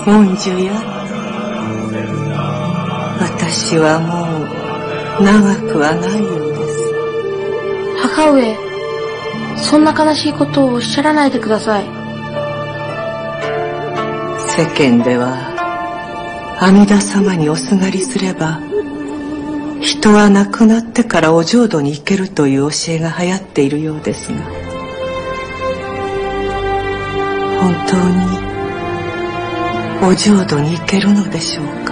文殊や、私はもう長くはないようです。 母上、そんな悲しいことをおっしゃらないでください。 世間では阿弥陀様におすがりすれば人は亡くなってからお浄土に行けるという教えが流行っているようですが、本当にお浄土に行けるのでしょうか。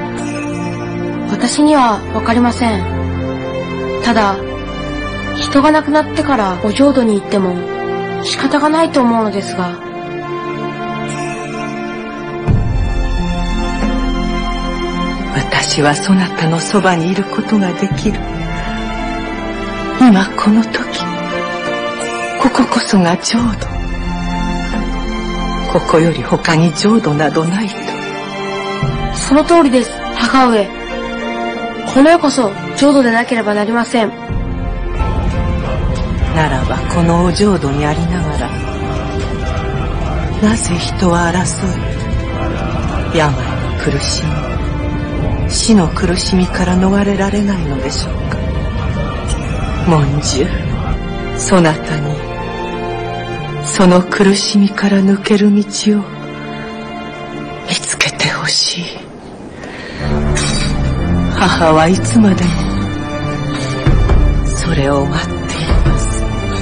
私にはわかりません。ただ人が亡くなってからお浄土に行っても仕方がないと思うのですが。 私はそなたのそばにいることができる。今この時、こここそが浄土。ここより他に浄土などないと。 その通りです、母上。この世こそ浄土でなければなりません。 ならばこのお浄土にありながら、なぜ人は争い、病に苦しみ、死の苦しみから逃れられないのでしょうか。文殊、そなたにその苦しみから抜ける道を見つけてほしい。母はいつまでもそれを待っています。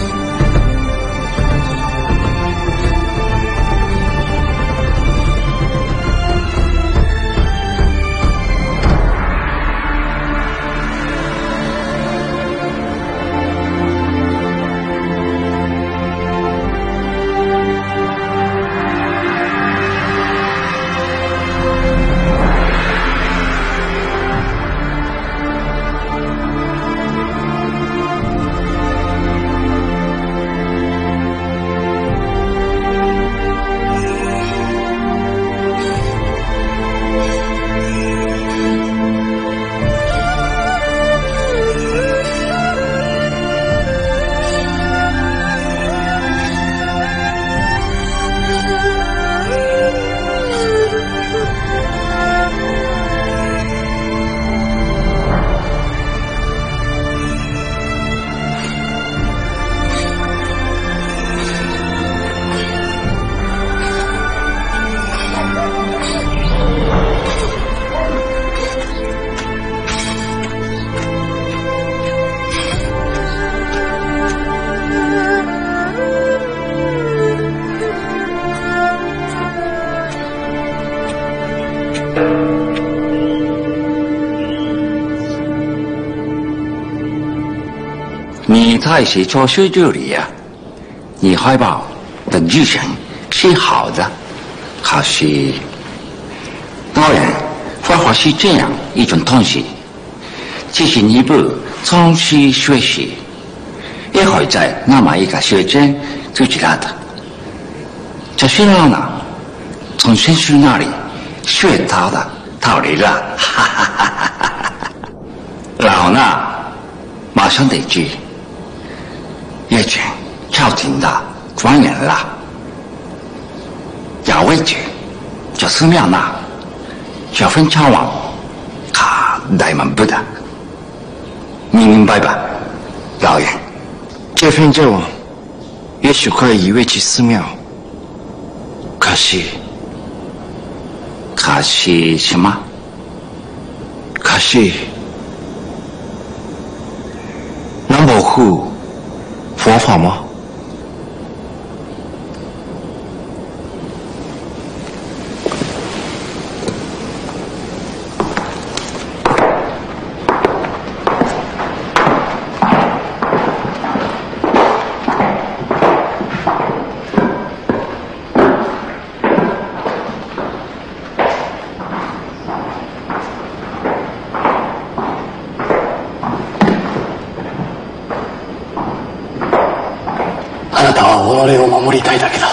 你太写错书这里呀，你怀抱的日程是好的，可是当然画画是这样一种东西，即使你不从事学习，也会在那么一个学生就知道的。这是老呢从先生那里学到的道理了，哈哈哈哈哈哈。老呢马上得去也请朝廷的官员了，要回去这寺庙那这份朝往他怠慢不得，你明白吧，老爷？ 这份朝往也许可以回去寺庙，可惜什么？ 可惜能保护佛法吗？ あなたは己を守りたいだけだ。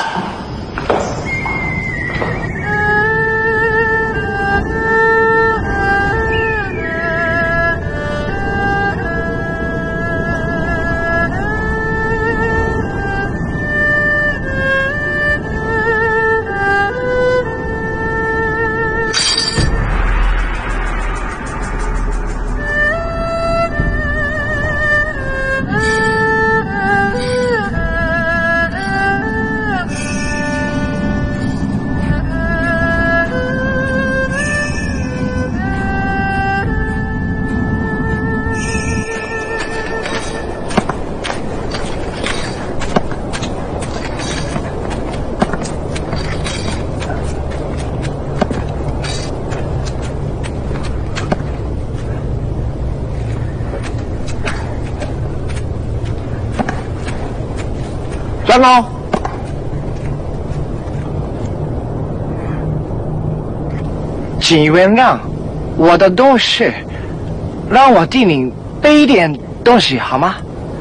长老，请原谅我的东西，让我替你背一点东西好吗？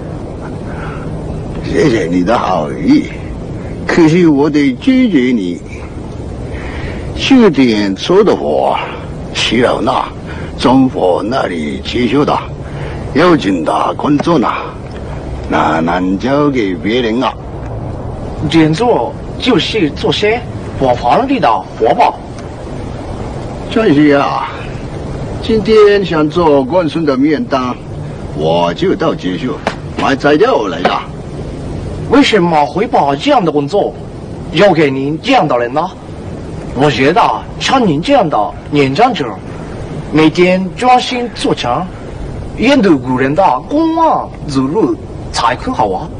谢谢你的好意，可是我得拒绝你。这点做的活，去了那中佛那里接受的，要紧的工作呢，那难交给别人啊。 点做就是做些我皇帝的活宝。 这些啊，今天想做官孙的面单，我就到接受买材料来了。 为什么会把这样的工作交给您这样的人呢？我觉得像您这样的年长者，每天专心做成，研读古人的公案之路才很好啊。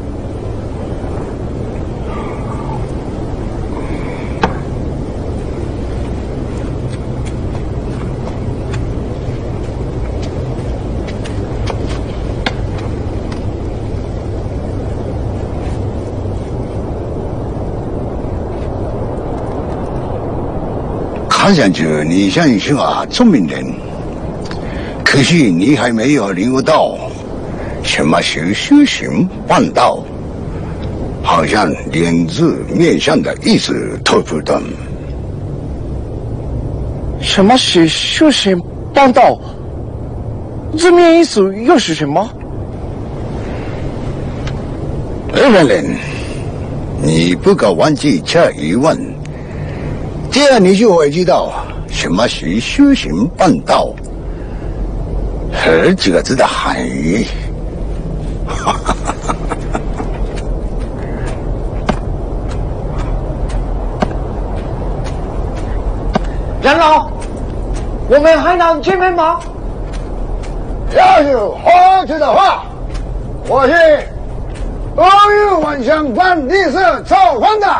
看上去你像是个聪明人，可是你还没有领悟到什么是修行办道，好像连字面上的意思都不懂。 什么是修行办道？字面意思又是什么？ 日本人，你不可忘记这一问。这样你就会知道什么是修行办道这几个字的含义。 长老，我们还能见面吗？ 要是合适的话，我是欧日晚上办历史造访的。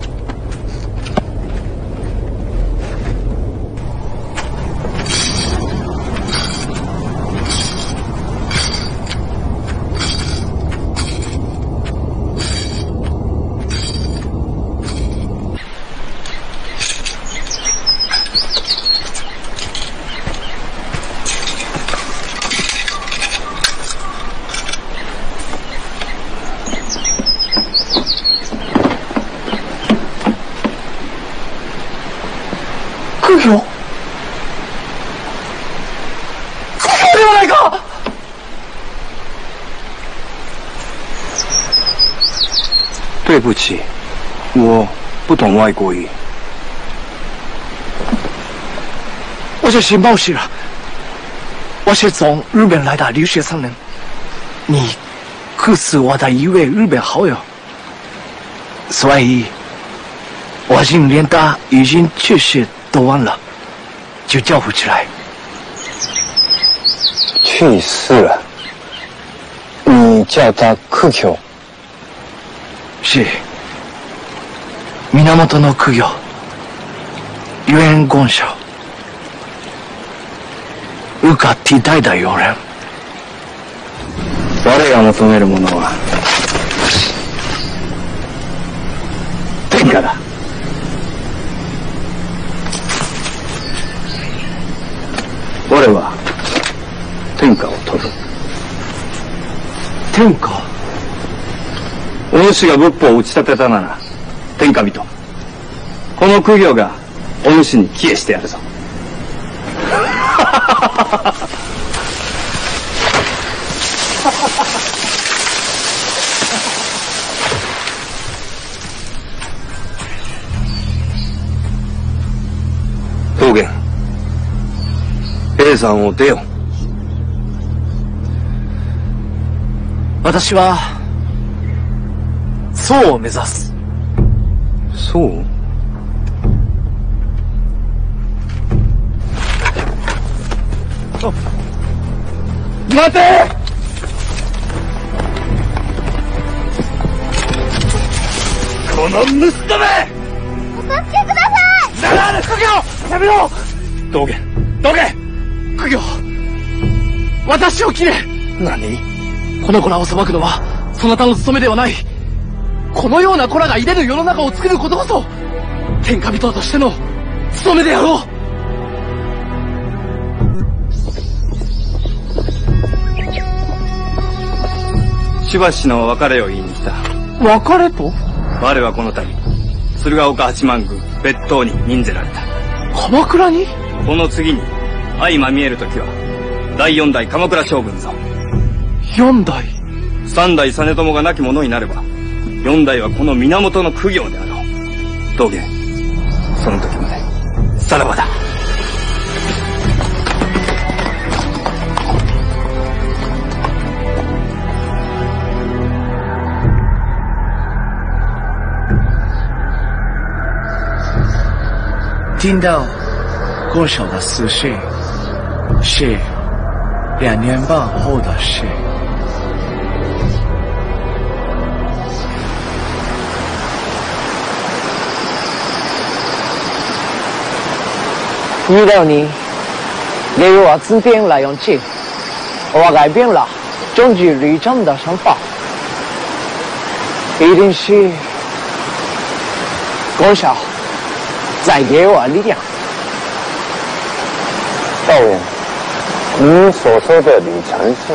对不起，我不懂外国语。我是新报时，我是从日本来的留学生人。你可是我的一位日本好友，所以我今连他已经去世都忘了，就叫不起来。 去世了？你叫他苦久？ 是源の苦行、冤言少、受かっていたいだよ人。 我が求めるものは天下だ。我は天下を取る。 天下？ お主が仏法を打ち立てたなら天下人、この苦行がお主に帰依してやるぞ。道元、A さんを出よ。 私は宋を目指す。 そう？ 待て！この盗め！お助けください！ならぬ苦行！やめろ！ 道元、 どけ！苦行！私を切れ！ 何？ この子らを裁くのはそなたの務めではない。 このような子らがいれる世の中を作ることこそ天下人としての務めであろう。 しばしの別れを言いに来た。 別れと？ 我はこの度鶴岡八幡宮別当に任ぜられた。 鎌倉に？ この次に相まみえる時は第四代鎌倉将軍ぞ。 四代？ 三代実朝が亡き者になれば四代はこの源の公暁であろう。道元、その時までさらばだ。 听到郭守的死讯，是2年半后的事。遇到你，例如我自编了勇气，我改变了终局旅程的想法，一定是郭守再给我力量。 道人，你所说的旅程是？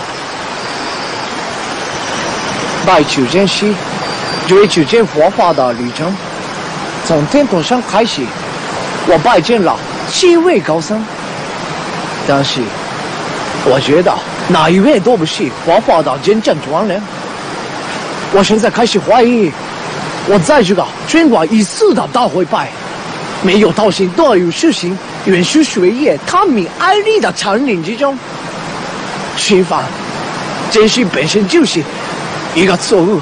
拜求见师，追求见佛法的旅程。从天童山开始，我拜见了7位高僧，但是我觉得哪一位都不是佛法的真正传人。我现在开始怀疑，我在这个全国一次的大会拜，没有道行多有事情，远续学业、探明爱利的场景之中，吃饭真是本身就是一个错误。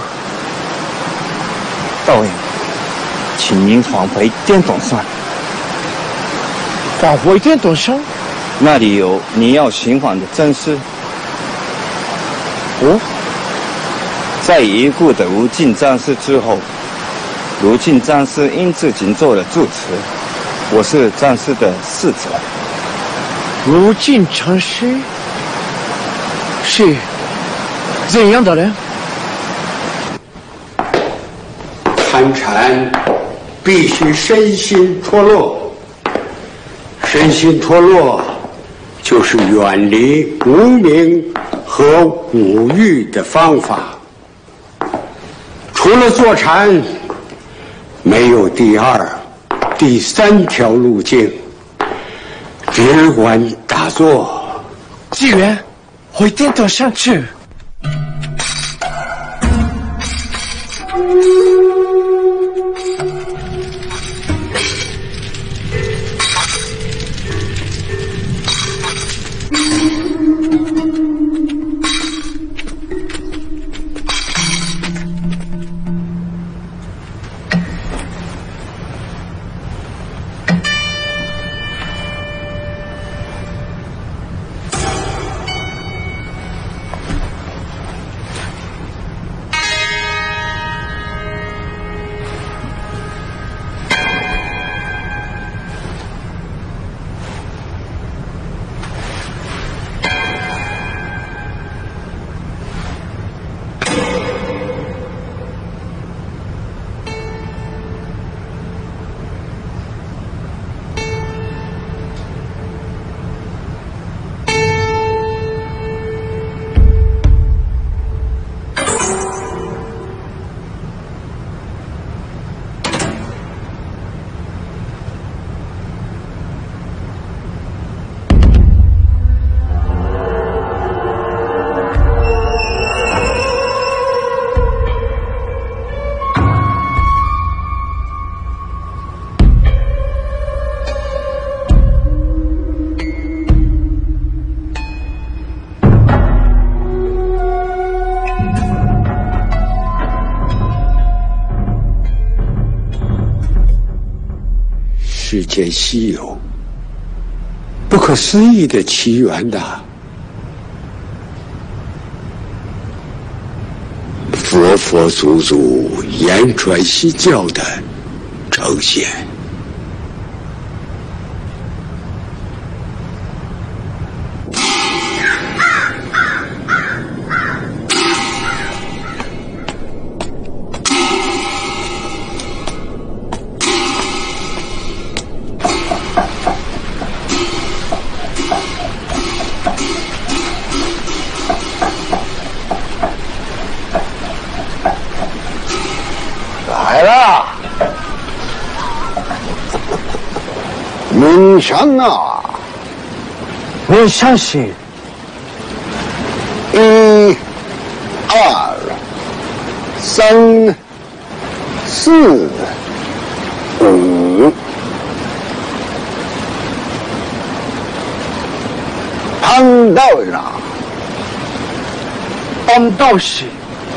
道人，请您返回电筒山。 返回电筒山？ 那里有你要寻访的真师。 哦， 在已故的无尽禅师之后，如尽禅师因此仅做了住持，我是禅师的侍者。 如尽禅师是怎样的人？ 参禅必须身心脱落，身心脱落就是远离无明和五欲的方法。除了坐禅，没有第2、第3条路径，只管打坐。 纪元，回电筒上去。 世间稀有、不可思议的奇缘呐！佛祖祖言传习教的呈现。 来了，冥想啊！ 冥想是 1、2、3、4、5。pan道呢？ pan道是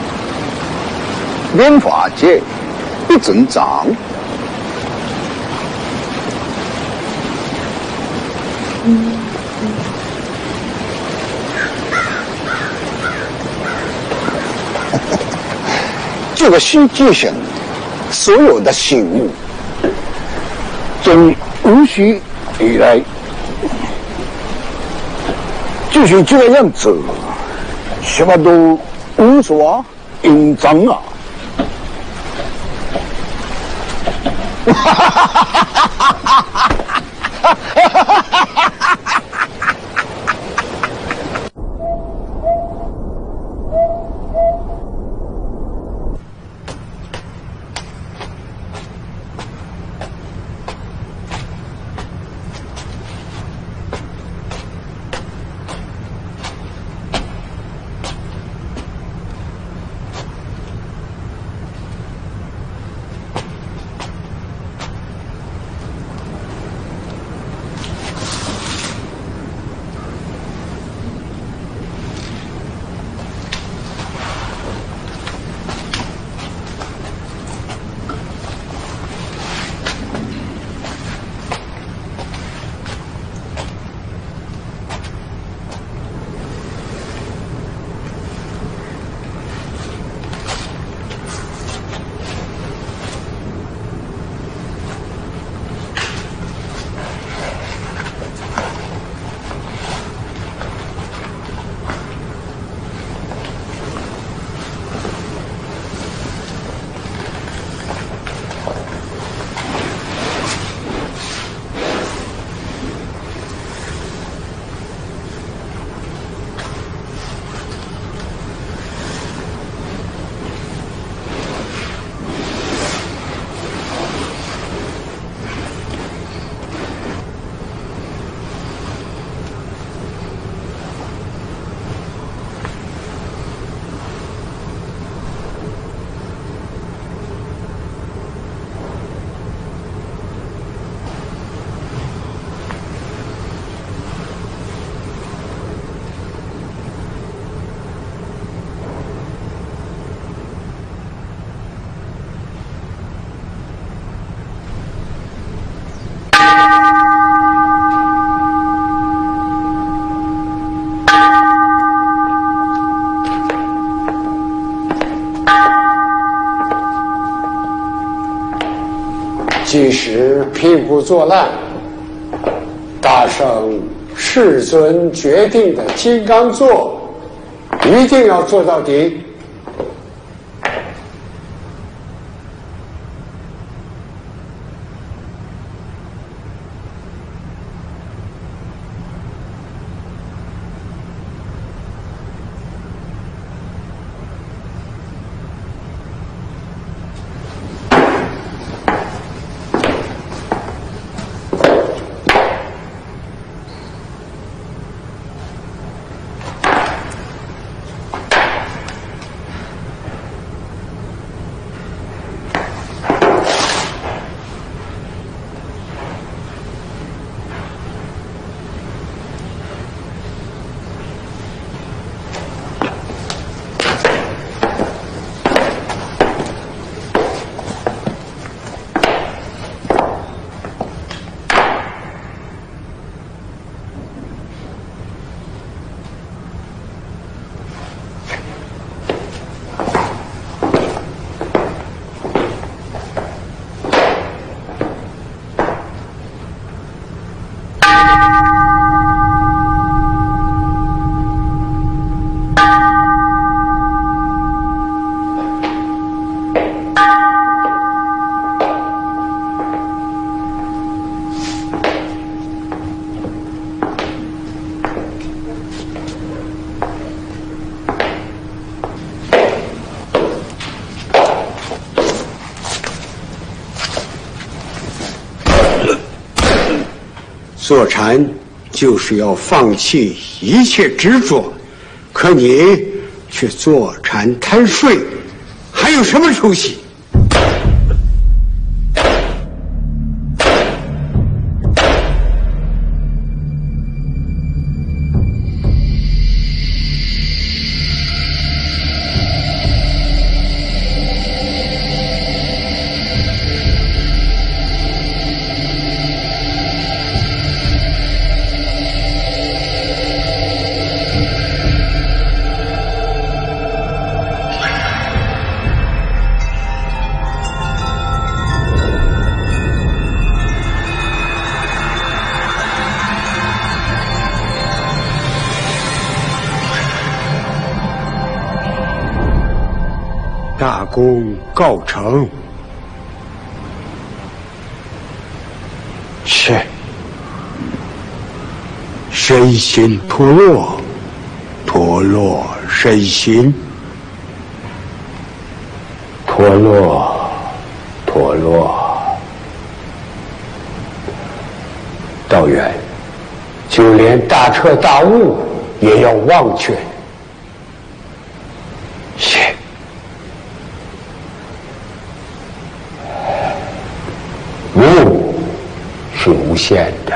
莲花界不增长。这个世界上所有的事物，从无始以来就是这个样子，什么都无所隐藏啊！ 即使屁股坐烂，大圣世尊决定的金刚座，一定要做到底。 坐禅就是要放弃一切执着，可你却坐禅贪睡，还有什么出息？大功告成，是身心脱落，脱落身心，脱落，脱落。道远，就连大彻大悟也要忘却。是。悟是无限的，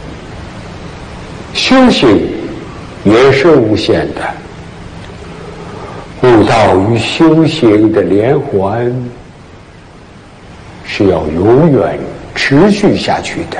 修行也是无限的。悟道与修行的连环是要永远持续下去的。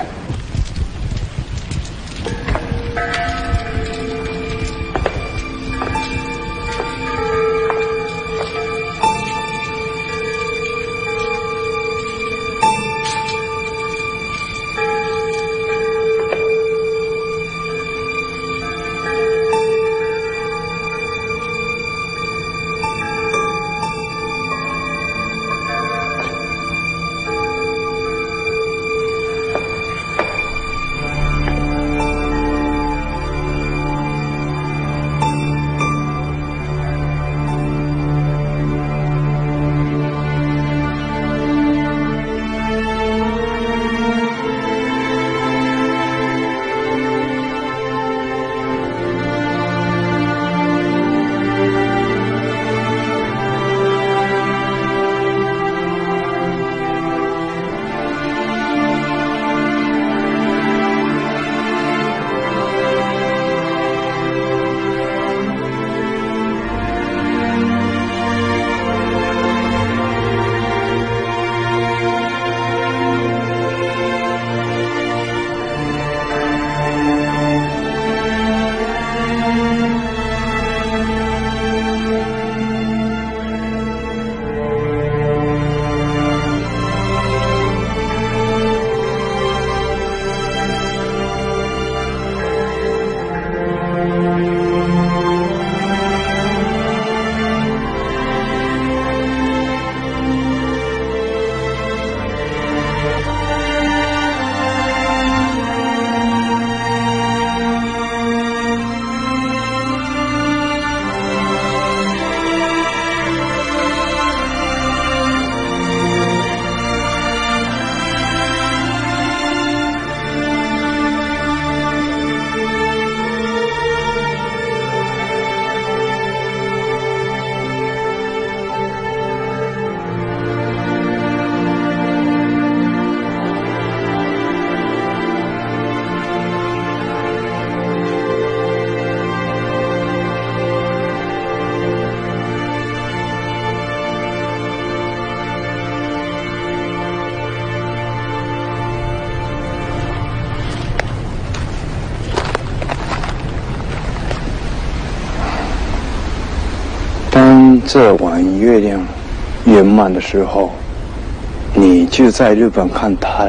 这晚月亮圆满的时候，你就在日本看它。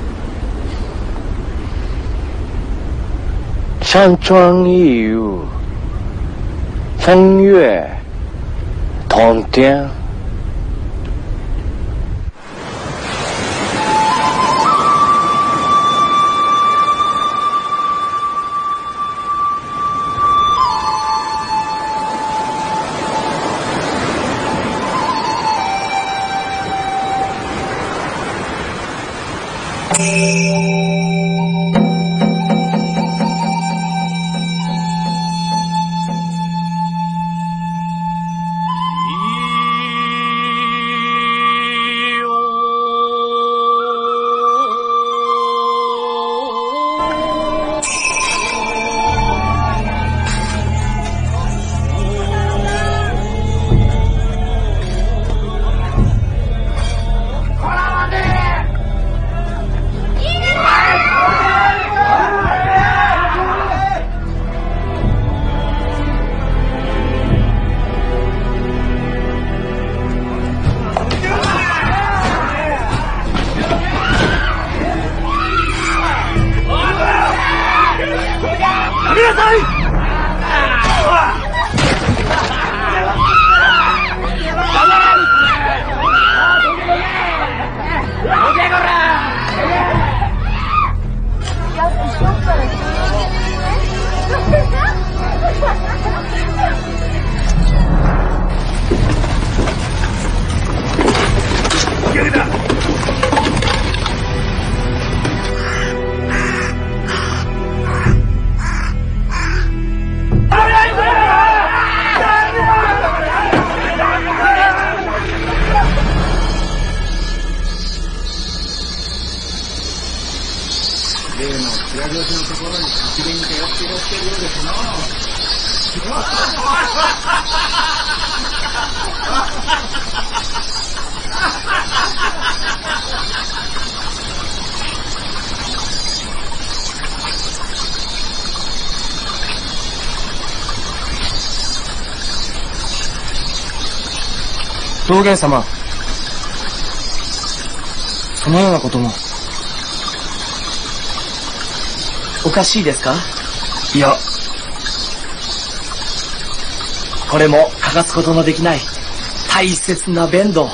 山川异域，风月同天。 道元様、そのようなことも。おかしいですか？いや、これも欠かすことのできない大切な弁当。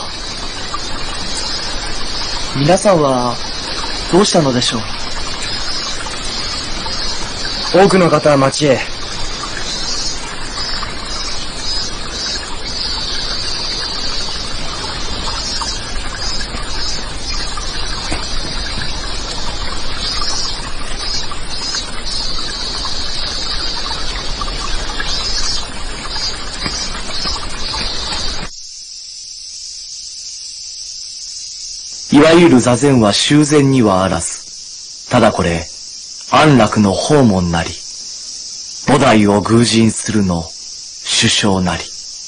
皆さんはどうしたのでしょう？多くの方は町へ。いわゆる座禅は修禅にはあらず、ただこれ、安楽の訪問なり、菩提を偶人するの首相なり。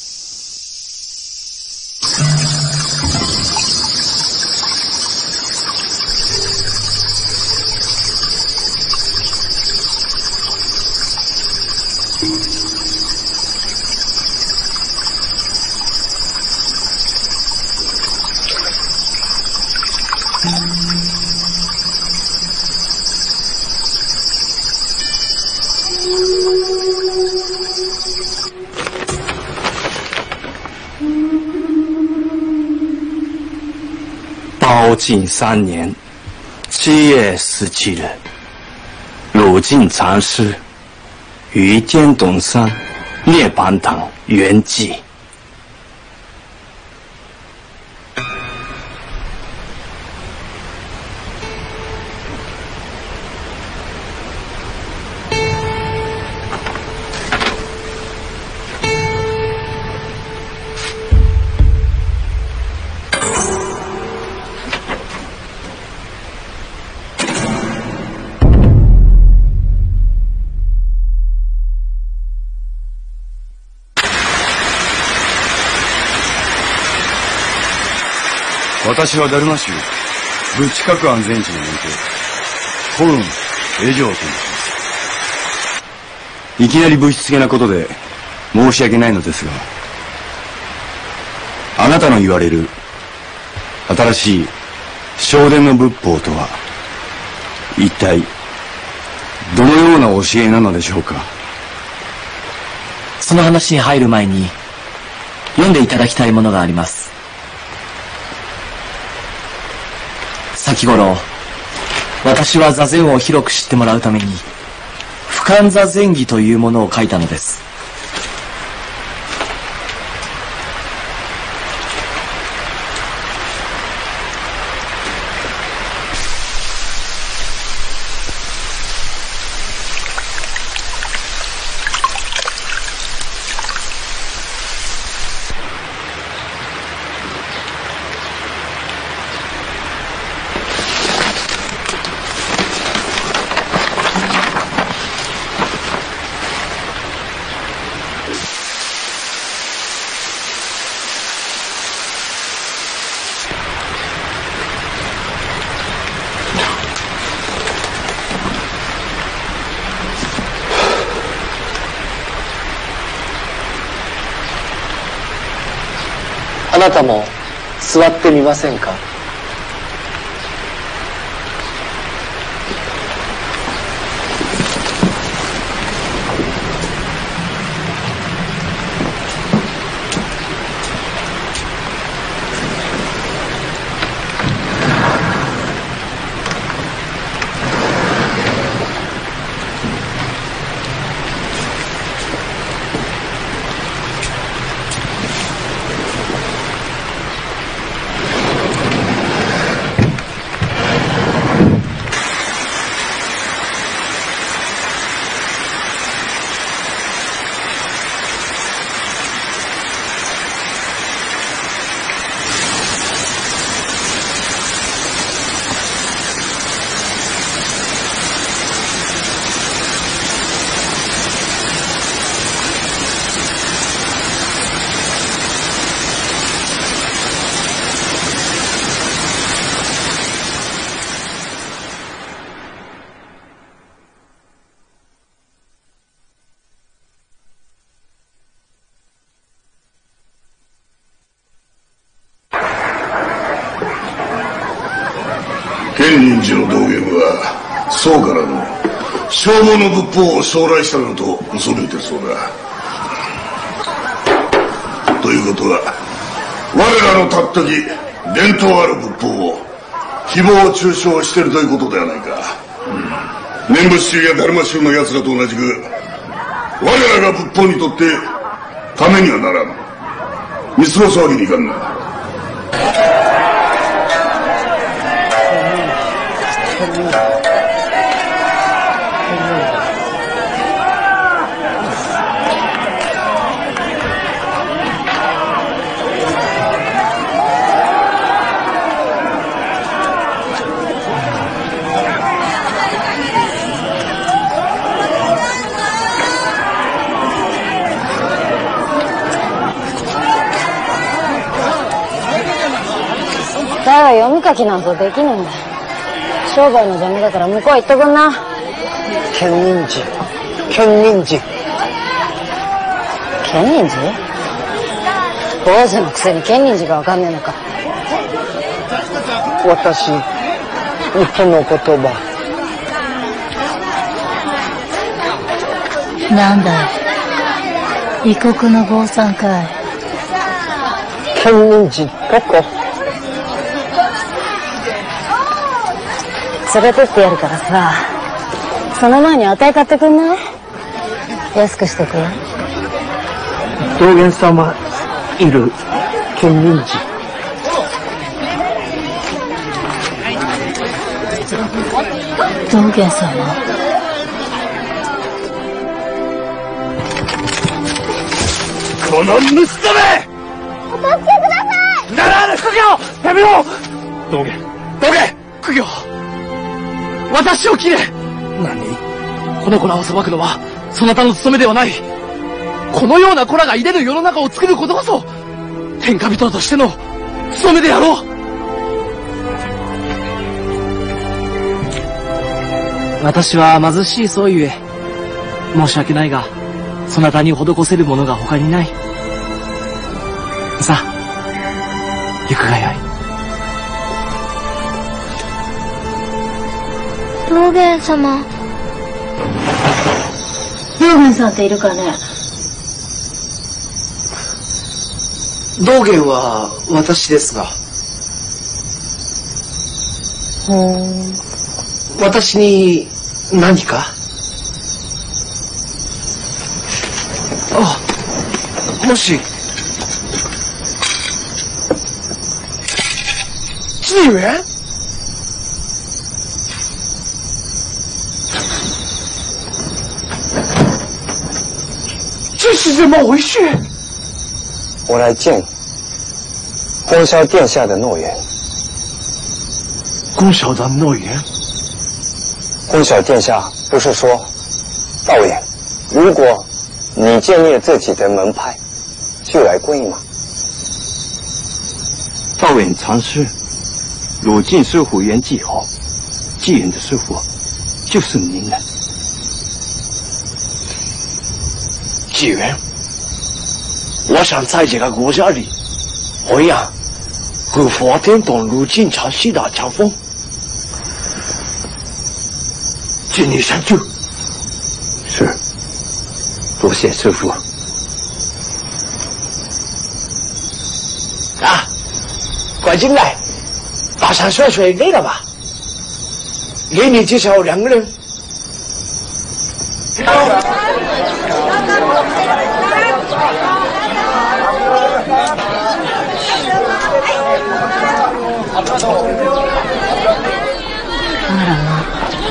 包晋3年7月17日，鲁晋禅师于天洞山涅槃堂圆寂。 私は達磨宗仏地各安全地において古雲永定と申します。いきなり物質的なことで申し訳ないのですが、あなたの言われる新しい正伝の仏法とは一体どのような教えなのでしょうか。 その話に入る前に読んでいただきたいものがあります。先頃、私は座禅を広く知ってもらうために、不観座禅義というものを書いたのです。あなたも座ってみませんか。 建仁寺の道元は宋からの正物仏法を将来したのと嘘めいてるそうだ。ということは我らのたったき伝統ある仏法を誹謗中傷しているということではないか。念仏宗やダルマ宗の奴らと同じく我らが仏法にとってためにはならん。見過ごすわけにいかんな。 だが読み書きなんぞできねえんだ。商売の邪魔だから向こう行ってくんな。 建仁寺。建仁寺。 建仁寺？坊主のくせに建仁寺がわかんねえのか。 私、日本の言葉。 なんだい、異国の坊さんかい。 建仁寺、どこ？ 連れてってやるからさ、その前にあたい買ってくんない？安くしてくれ。 道元様いる建仁寺。 道元様。 この盗め！ お助けください！ ならぬ、苦行！やめろ！道元、道元！苦行！私を切れ！何？この子らを裁くのはそなたの務めではない。このような子らがいれぬ世の中を作ることこそ天下人としての務めであろう。私は貧しいそうゆえ申し訳ないが、そなたに施せるものが他にない。さあ、行くがよい。 道元様。道元さんっているかね？ 道元は私ですが。私に何か？あ、もし。志远？这是怎么回事？ 我来见宫霄殿下的诺言。 宫霄的诺言？ 宫小殿下不是说，道远，如果你建立自己的门派，就来跪吗？ 道远禅师，鲁晋师傅圆寂后，继任的师傅就是您了。 纪元，我想在这个国家里弘扬和佛典等鲁晋禅师的教风。请你相助。 是，多谢师父。 啊，快进来！跋山涉水累了吧？给你介绍两个人。 あらま。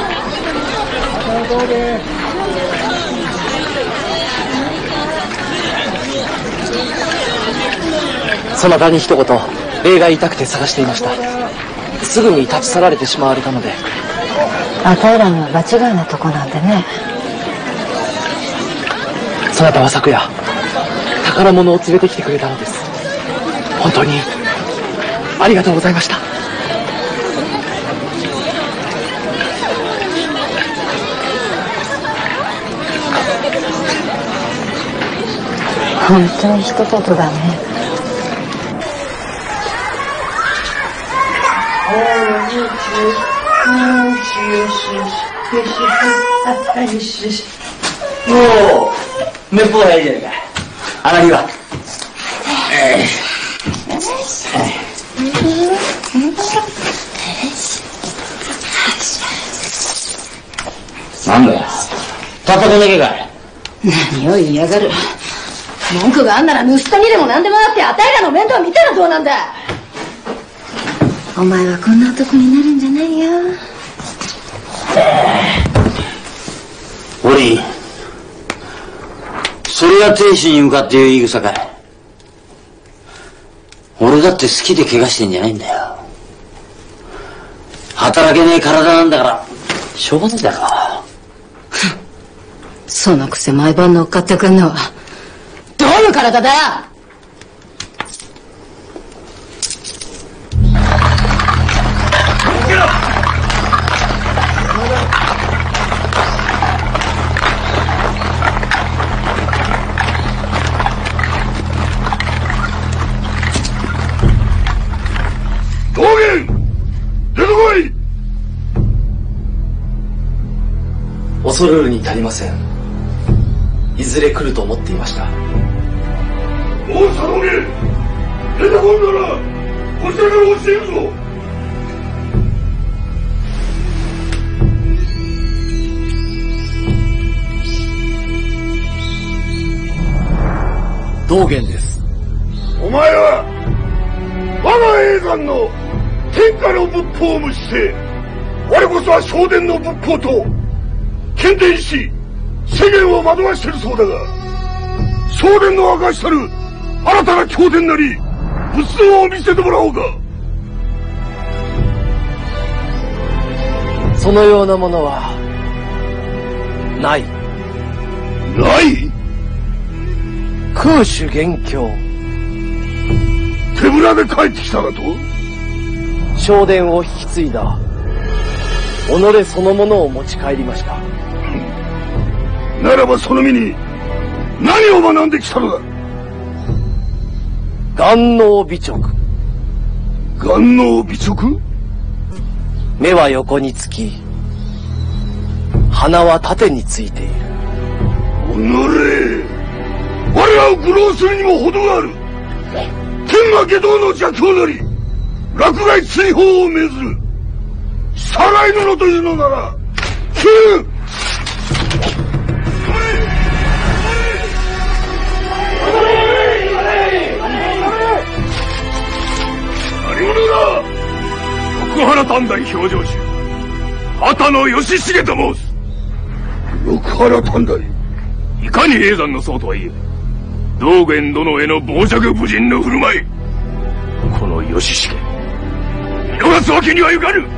そなたに一言礼が言いたくて探していました。すぐに立ち去られてしまわれたので。 あたいらには場違いなとこなんでね。 そなたは昨夜宝物を連れてきてくれたのです。本当にありがとうございました。 本当に一言だね。 こんにちは。 おお、めっぽう早いじゃねえか。上がりは。 なんだよ。たったこんだけかい。 何を言いやがる。文句があんなら盗人にでも何でもあってあたいらの面倒見たらどうなんだ。お前はこんな男になるんじゃないよ。 俺、それが亭主に向かって言う言い草かい。俺だって好きで怪我してんじゃないんだよ。働けねえ体なんだからしょうがないだろ。 そのくせ毎晩乗っかってくんのはどういう体だよ。 道元、出てこい。 恐るるに足りません。いずれ来ると思っていました。 おう、佐道元、出てこんならこちらから教えるぞ。 道元です。 お前は我が叡山の天下の仏法を無視して我こそは正伝の仏法と喧伝し世間を惑わしてるそうだが、正伝の明かしたる新たな経典なり仏像を見せてもらおうか。 そのようなものはない。 ない？ 空主元凶。 手ぶらで帰ってきたかと？ 正伝を引き継いだ己そのものを持ち帰りました。 ならばその身に何を学んできたのだ？ 眼脳美直。 眼脳美直？ 目は横につき鼻は縦についている。 おのれ、我らを愚弄するにも程がある。天下下道の邪教なり落外追放を命ずる。従いぬのというのなら切る。何者だ？ 福原短大評定衆畑野義重と申す。 福原短大、 いかに叡山の僧とはいえ道元殿への傍若無人の振る舞い、この義重見逃すわけにはいかぬ。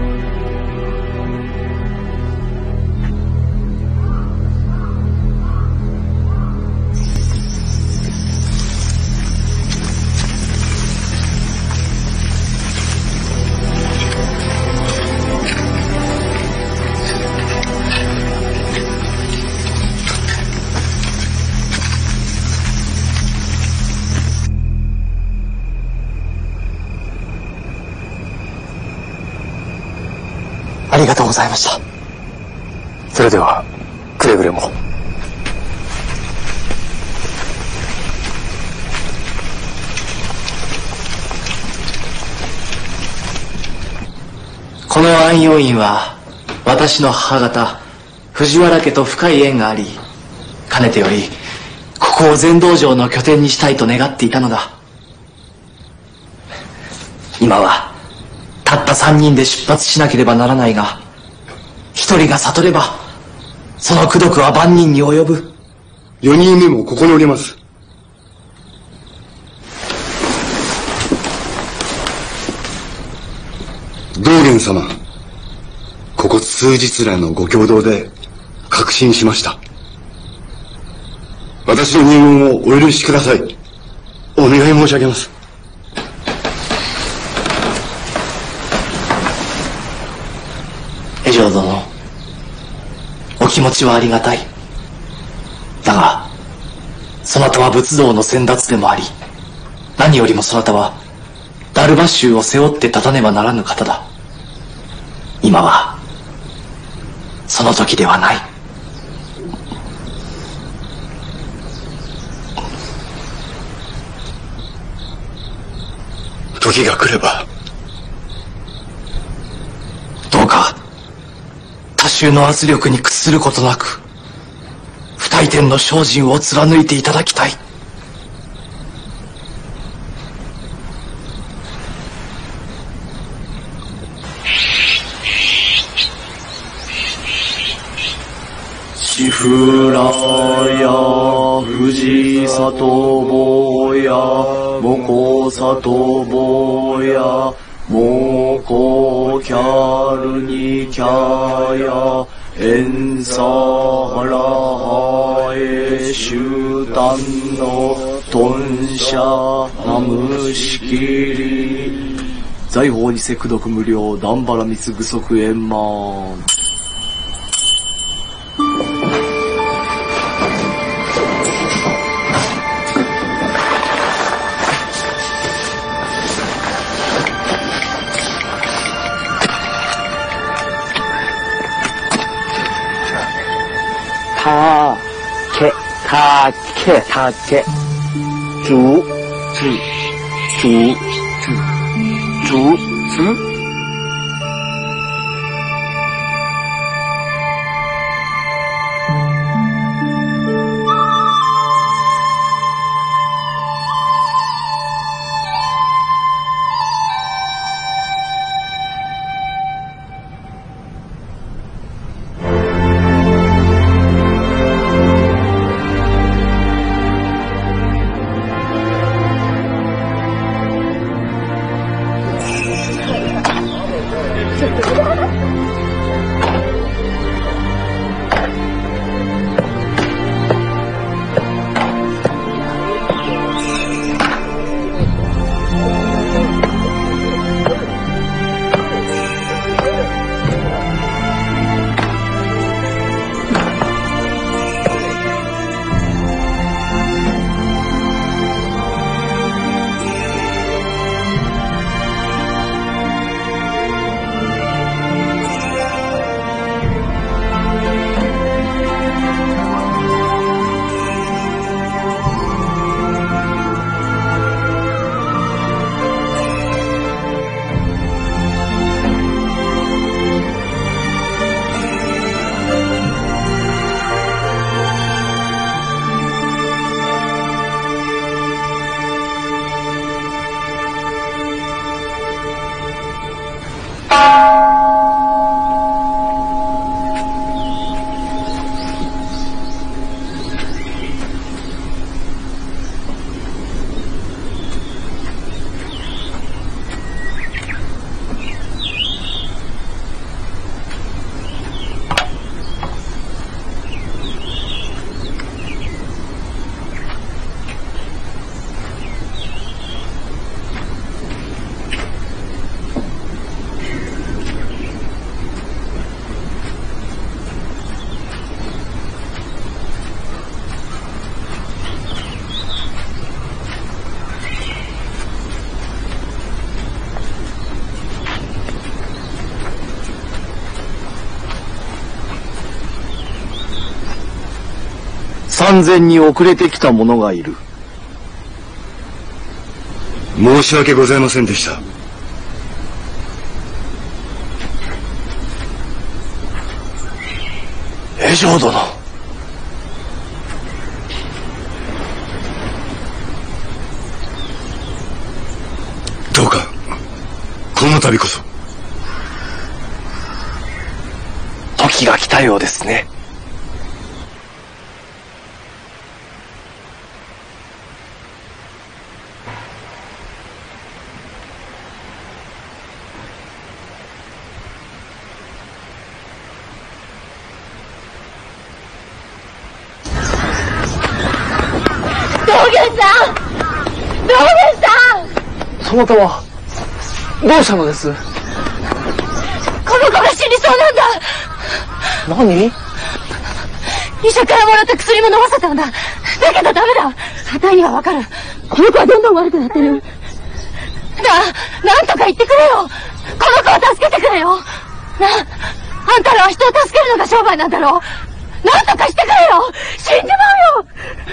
ありがとうございました。それではくれぐれも。この安養院は私の母方藤原家と深い縁があり、かねてよりここを禅道場の拠点にしたいと願っていたのだ。今はたった3人で出発しなければならないが、1人が悟ればその功徳は万人に及ぶ。 4人目もここにおります。道元様、ここ数日来のご共同で確信しました。私の入門をお許しください。お願い申し上げます。 江上殿、お気持ちはありがたい。だがそなたは仏道の先達でもあり、何よりもそなたはダルマ衆を背負って立たねばならぬ方だ。 今はその時ではない。 時が来ればどうか多衆の圧力に屈することなく不退転の精進を貫いていただきたい。しふらや藤里坊やもこ里坊やもこキャルにキャやえんさはらはえ集団のとんしゃなむしきり財宝にせくどく無料段原密具足円満。竹竹3000に遅れてきた者がいる。 申し訳ございませんでした。 江上殿。 どうかこの度こそ。 時が来たようですね。 そなたはどうしたのです？ この子が死にそうなんだ。 何？ 医者からもらった薬も飲ませたんだ。だけどダメだ。硬いにはわかる。この子はどんどん悪くなってる。なんとか言ってくれよ。この子を助けてくれよ。なあ。 るのが商売なんだろう。なんとかしてくれよ。死んじまうよ。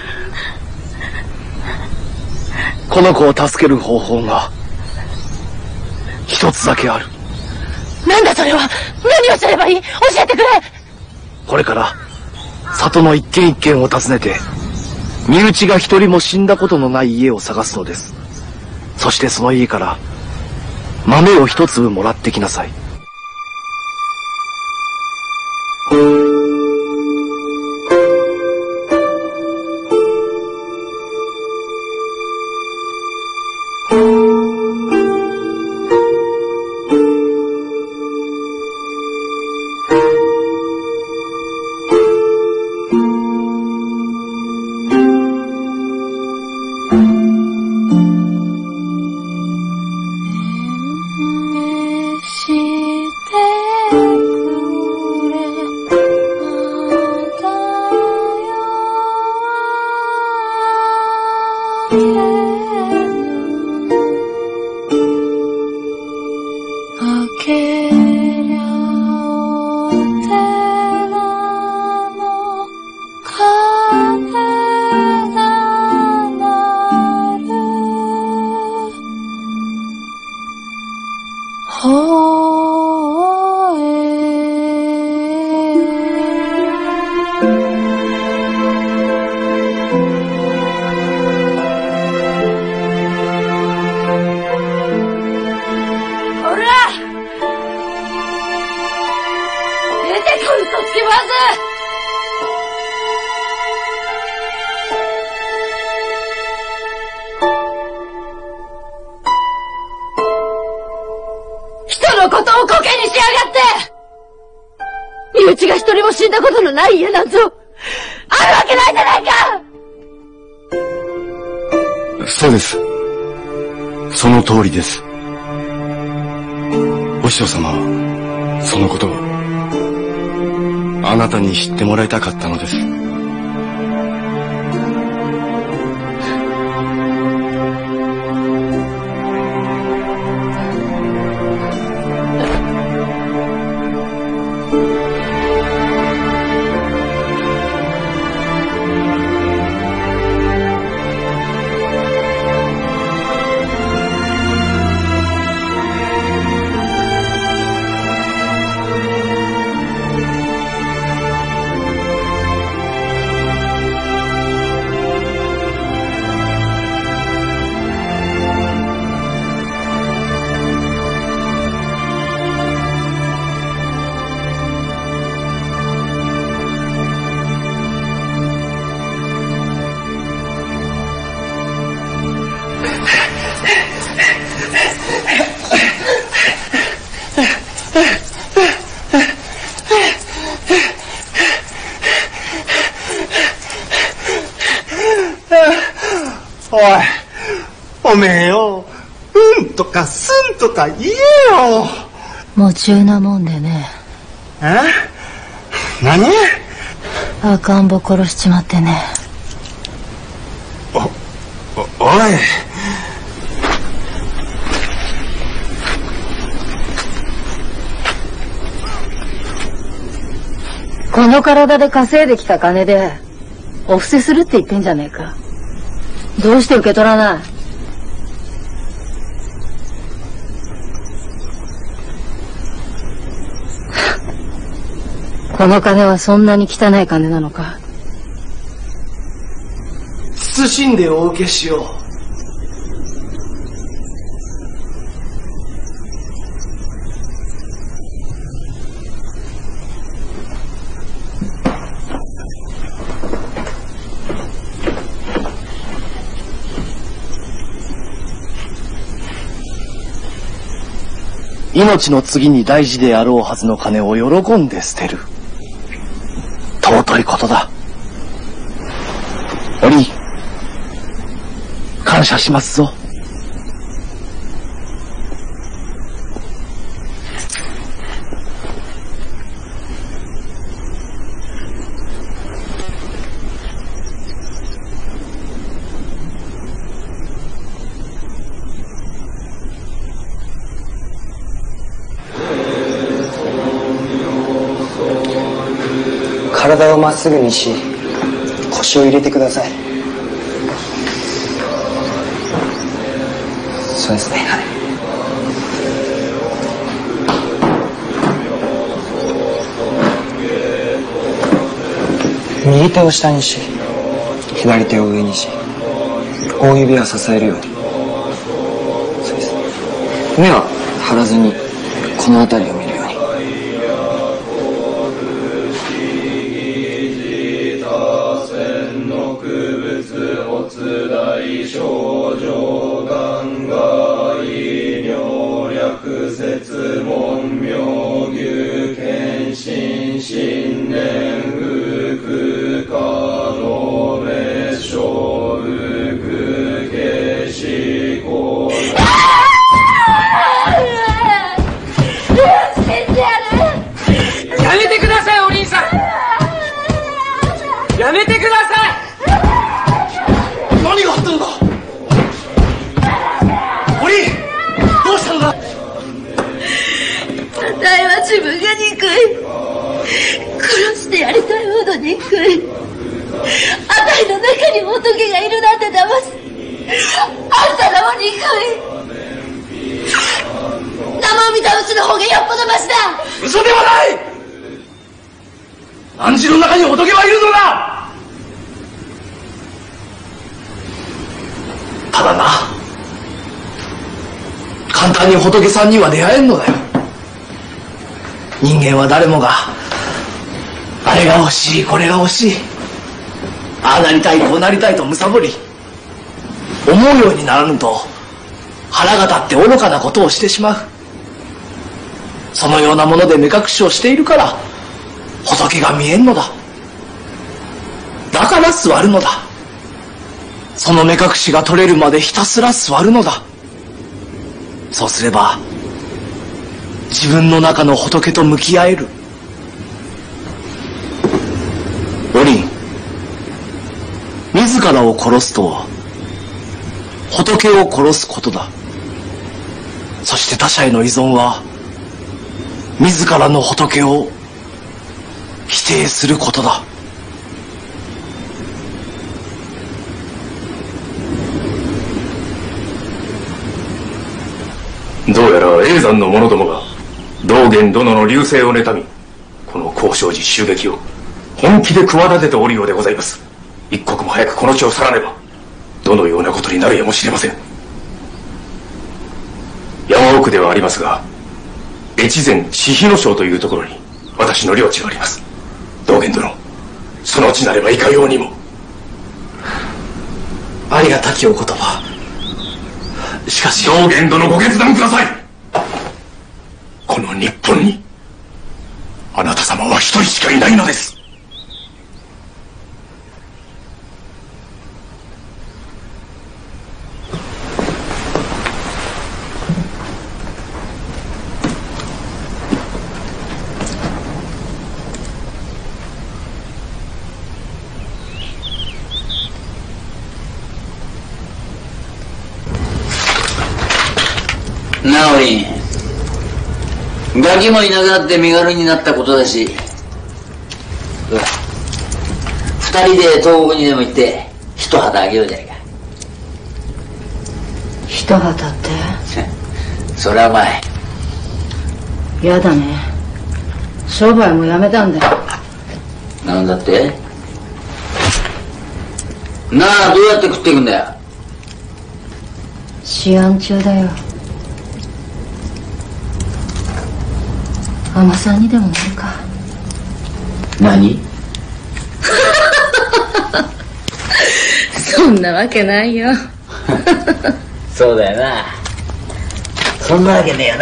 この子を助ける方法が一つだけある。 なんだそれは。何をすればいい？教えてくれ。 これから里の一軒一軒を訪ねて身内が一人も死んだことのない家を探すのです。そしてその家から豆を一粒もらってきなさい。 身内が一人も死んだことのない家なんぞあるわけないじゃないか。 そうです。その通りです。お師匠様はそのことをあなたに知ってもらいたかったのです。 おめえよ、うんとかすんとか言えよ。 夢中なもんでね。 え？何？ 赤ん坊殺しちまってね。 おい。 この体で稼いできた金でお布施するって言ってんじゃねえか。どうして受け取らない？この金はそんなに汚い金なのか？ 謹んでお受けしよう。命の次に大事であろうはずの金を喜んで捨てる。尊いことだ。おり、感謝しますぞ。 体をまっすぐにし、腰を入れてください。そうですね。はい。右手を下にし、左手を上にし、大指は支えるように。そうです。目は張らずにこの辺りを見るように。 やめてください、お兄さん。やめてください。 何があったんだ。おりん、どうしたんだ。 あたいは自分が憎い。殺してやりたいほど憎い。あたいの中に仏がいるなんて騙す。あんたらも憎い。生身倒しの方がよっぽどマシだ。 嘘ではない。汝の中に仏はいるのだ。ただな、簡単に仏さんには出会えんのだよ。人間は誰もがあれが欲しいこれが欲しい、ああなりたいこうなりたいと貪り、思うようにならぬと腹が立って愚かなことをしてしまう。そのようなもので目隠しをしているから仏が見えんのだ。だから座るのだ。その目隠しが取れるまでひたすら座るのだ。そうすれば自分の中の仏と向き合える。おりん、自らを殺すとは仏を殺すことだ。そして他者への依存は自らの仏を否定することだ。 どうやら叡山の者どもが道元殿の隆盛を妬み、この高尚寺襲撃を本気で企てておるようでございます。一刻も早くこの地を去らねばどのようなことになるやもしれません。山奥ではありますが、越前千尋荘というところに私の領地があります。道元殿、そのうちなればいかようにも。 ありがたきお言葉。しかし道元殿、ご決断ください。この日本にあなた様は一人しかいないのです。 なおりん、ガキもいなくなって身軽になったことだし、二人で東国にでも行って一旗あげようじゃないか。 一旗ってそれは前。 やだね。商売もやめたんだよ。 なんだって。なあ、どうやって食っていくんだよ。 思案中だよ。尼さんにでもなるか。 何？ そんなわけないよ。 そうだよな。そんなわけねえよな。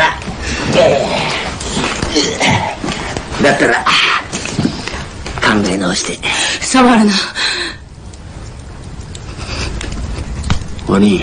だったら考え直して。 触るな。 お兄。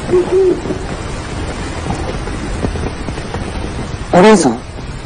お凛さん。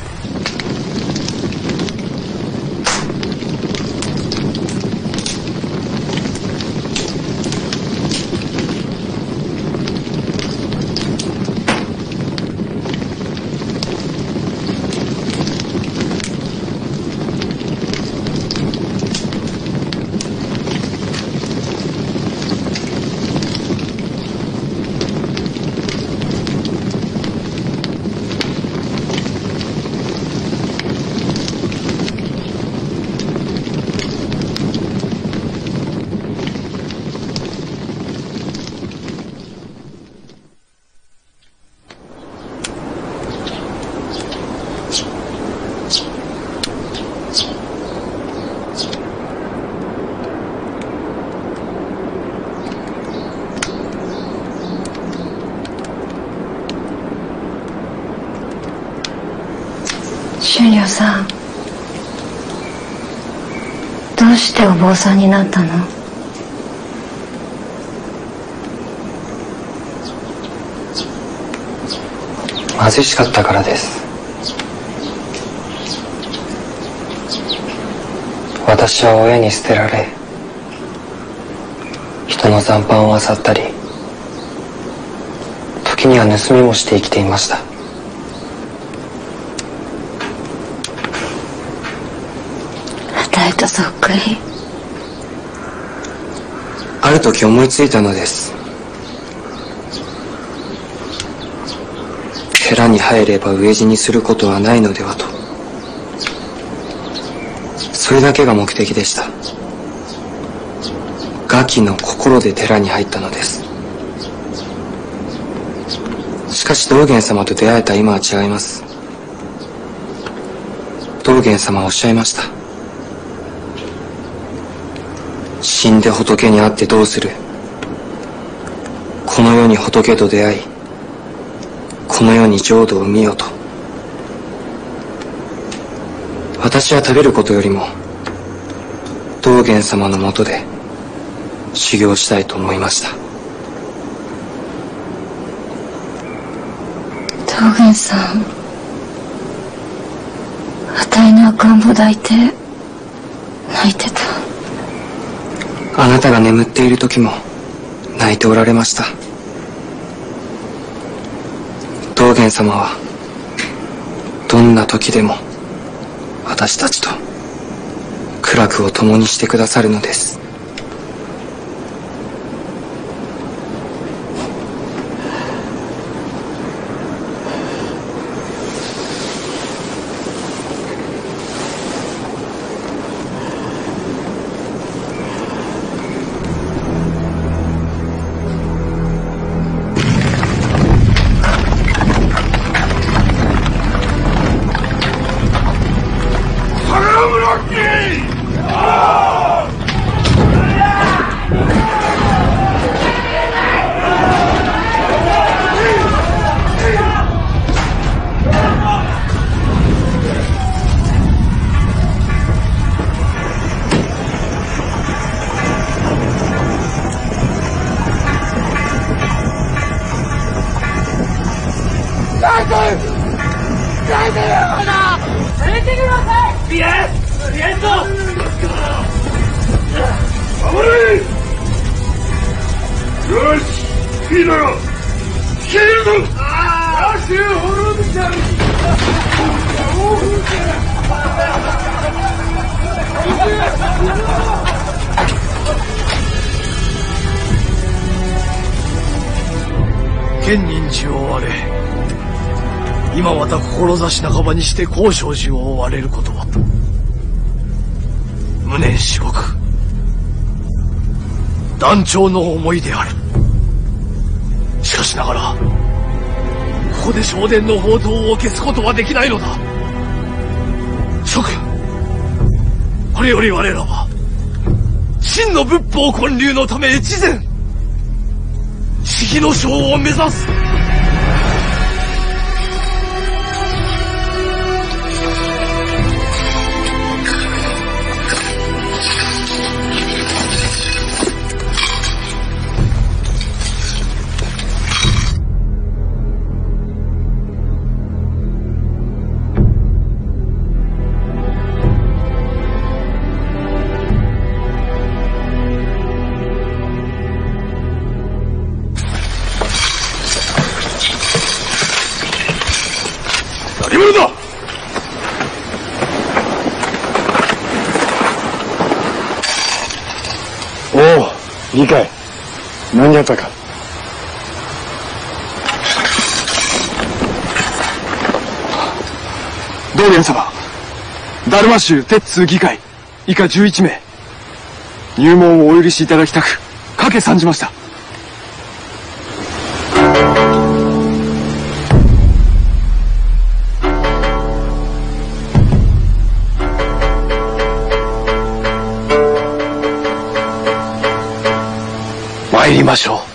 俊良さん、どうしてお坊さんになったの？ 貧しかったからです。私は親に捨てられ、人の残飯を漁ったり、時には盗みもして生きていました。 あたいとそっくり。 ある時思いついたのです。寺に入れば飢え死にすることはないのではと。それだけが目的でした。餓鬼の心で寺に入ったのです。しかし道元様と出会えた今は違います。道元様はおっしゃいました。死んで仏に会ってどうする？この世に仏と出会い、この世に浄土を見よと。私は食べることよりも道元様のもとで修行したいと思いました。 道元さん、あたいの赤ん坊抱いて泣いてた。 あなたが眠っている時も泣いておられました。道元様はどんな時でも私たちと苦楽を共にしてくださるのです。 剣人中を追われ、今また志半ばにして高尚寺を追われることは無念至極、断腸の思いである。しかしながらここで正殿の宝刀を消すことはできないのだ。諸君、これより我らは真の仏法建立のため越前式の将を目指す。 いいかい。何やったか。道元様、ダルマ州鉄通議会以下11名入門をお許しいただきたくかけ参じました。参りましょう。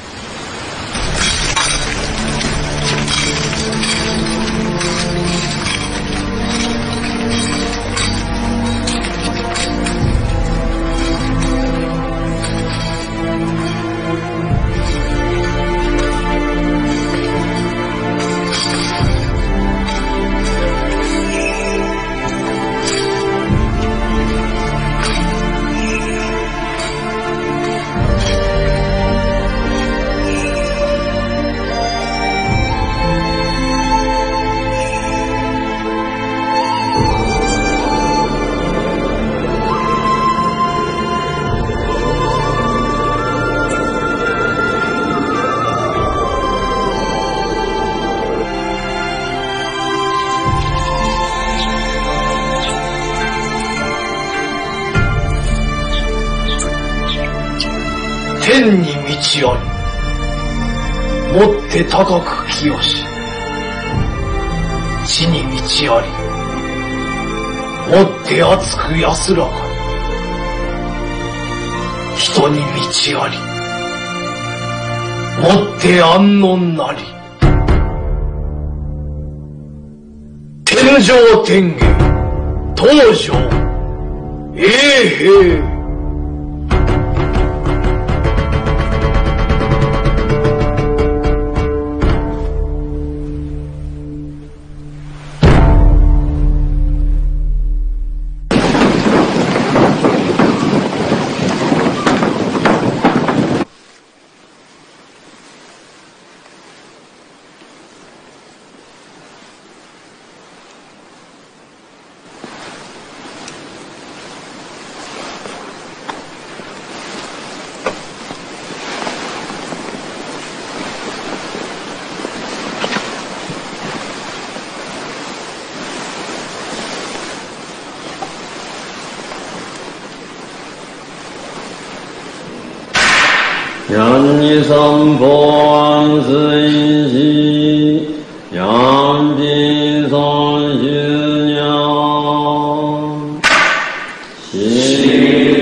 天に道あり、もって高く清し。地に道あり、もって厚く安らかに。人に道あり、もって安穏なり。天上天下、東上、永平。 yan ni sam po an si shi yan bin san xu niao xi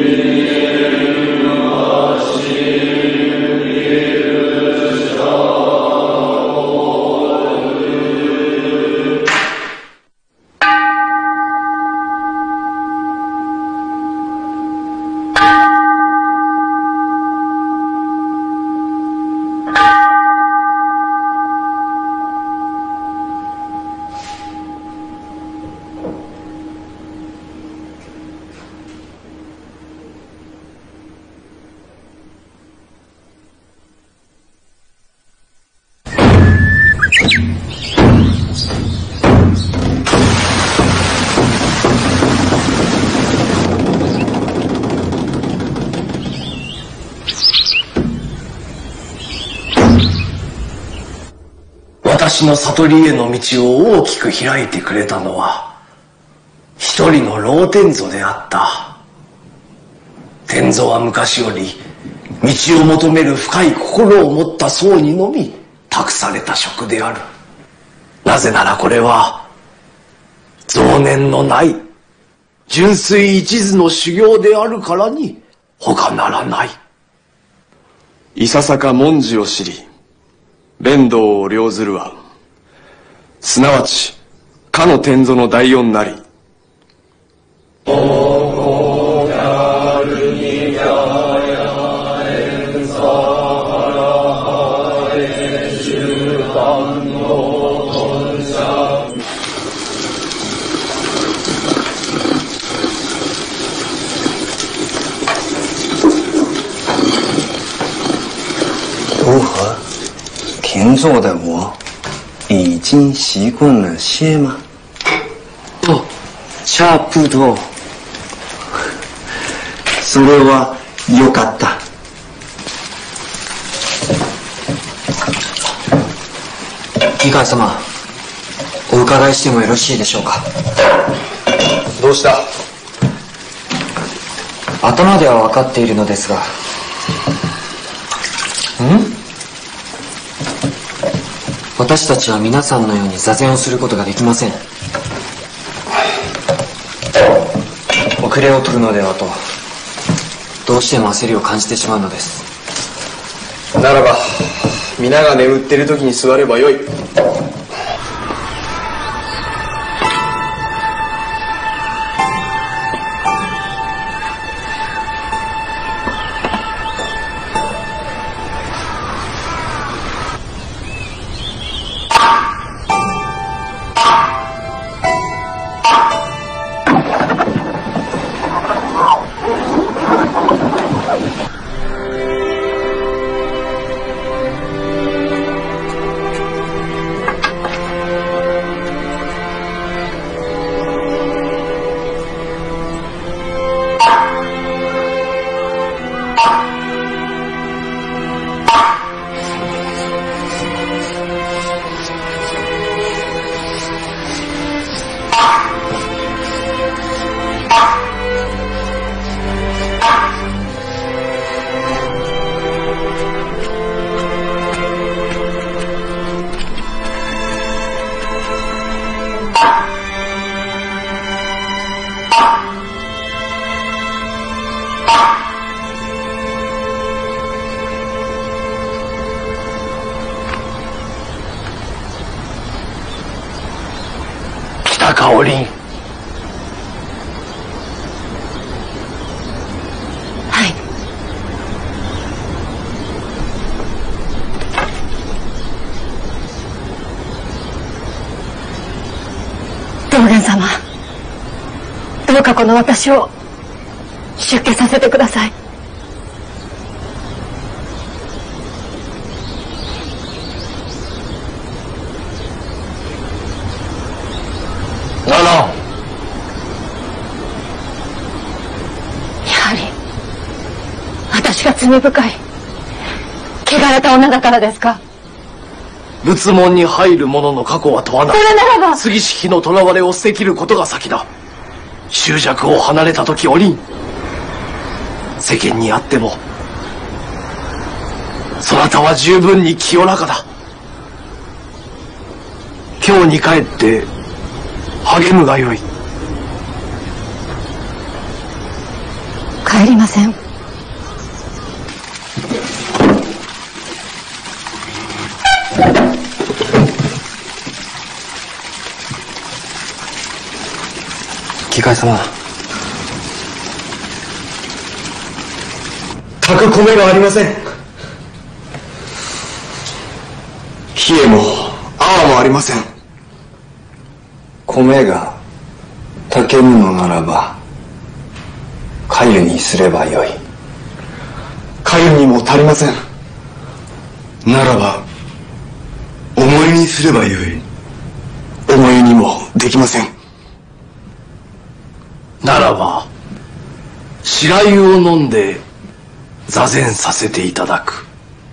私の悟りへの道を大きく開いてくれたのは一人の老天祖であった。天祖は昔より道を求める深い心を持った僧にのみ託された職である。なぜならこれは雑念のない純粋一途の修行であるからに他ならない。 いささか文字を知り弁道を領ずるはすなわちかの天祖の第四なり。 如何？天座的我已经习惯了些吗？ 哦， 差不多。それはよかった。 議会様、お伺いしてもよろしいでしょうか。 どうした？ 頭では分かっているのですが。私たちは皆さんのように座禅をすることができません。遅れを取るのではと、どうしても焦りを感じてしまうのです。 ならば皆が眠っている時に座ればよい。かおりん。 はい。道元様、どうかこの私を出家させてください。罪深い汚れた女だからですか。 仏門に入る者の過去は問わない。 それならば杉式の囚われを捨てきることが先だ。執着を離れた時おりん、世間にあってもそなたは十分に清らかだ。今日に帰って励むがよい。 帰りません。 議会様、 炊く米がありません。冷えも泡もありません。 米が炊けぬのならば粥にすればよい。 粥にも足りません。 ならばおも湯にすればよい。 おも湯にもできません。ならば白湯を飲んで座禅させていただく。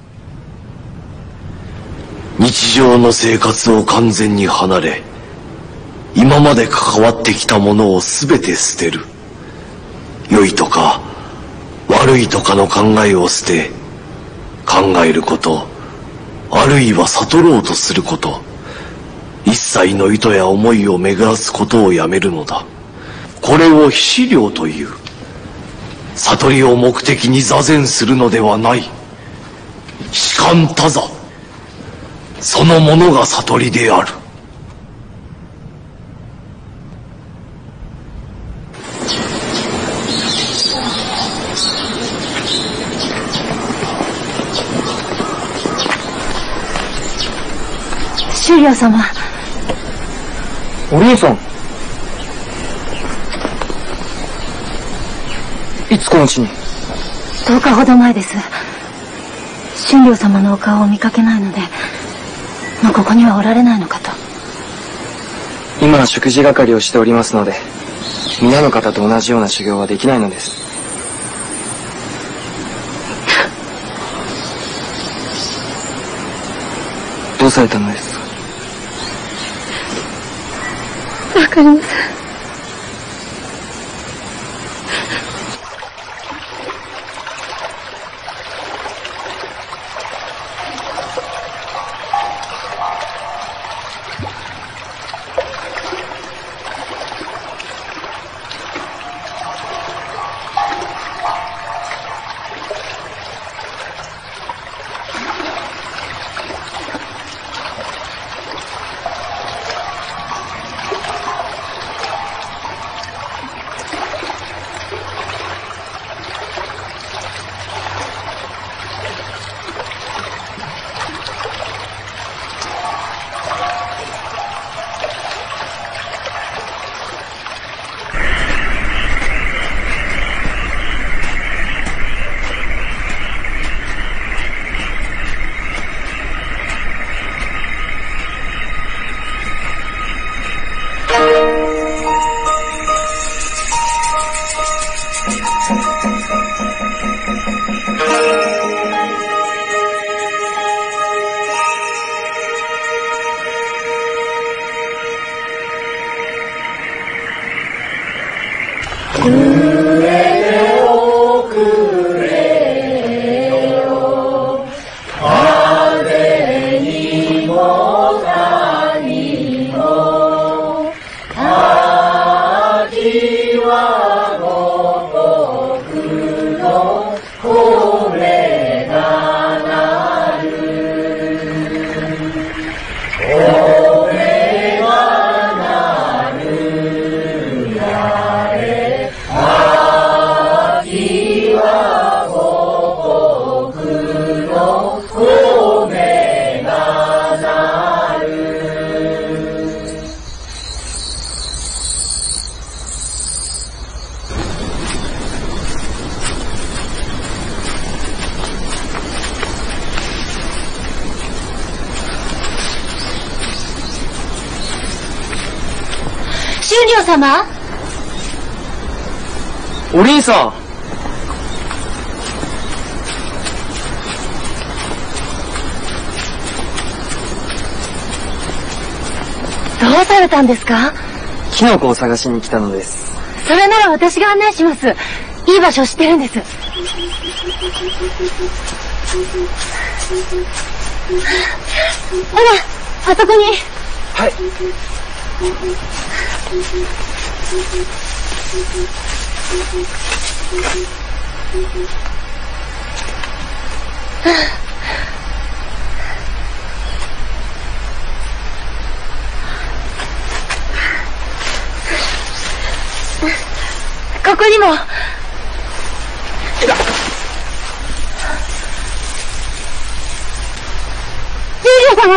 日常の生活を完全に離れ、今まで関わってきたものを全て捨てる。良いとか悪いとかの考えを捨て、考えること、あるいは悟ろうとすること、一切の意図や思いを巡らすことをやめるのだ。これを資料という。悟りを目的に座禅するのではない。士官多座、そのものが悟りである。 修了様。 お凛さん、いつこの地に ？10日ほど前です。春了様のお顔を見かけないので、もうここにはおられないのかと。 今は食事係をしておりますので、皆の方と同じような修行はできないのです。 されたのです。 わかりません。 春涼様、 お凛さん。 どうされたんですか？ キノコを探しに来たのです。 それなら私が案内します。いい場所知ってるんです。ほら、あそこに。 はい。 ここにも。春涼様。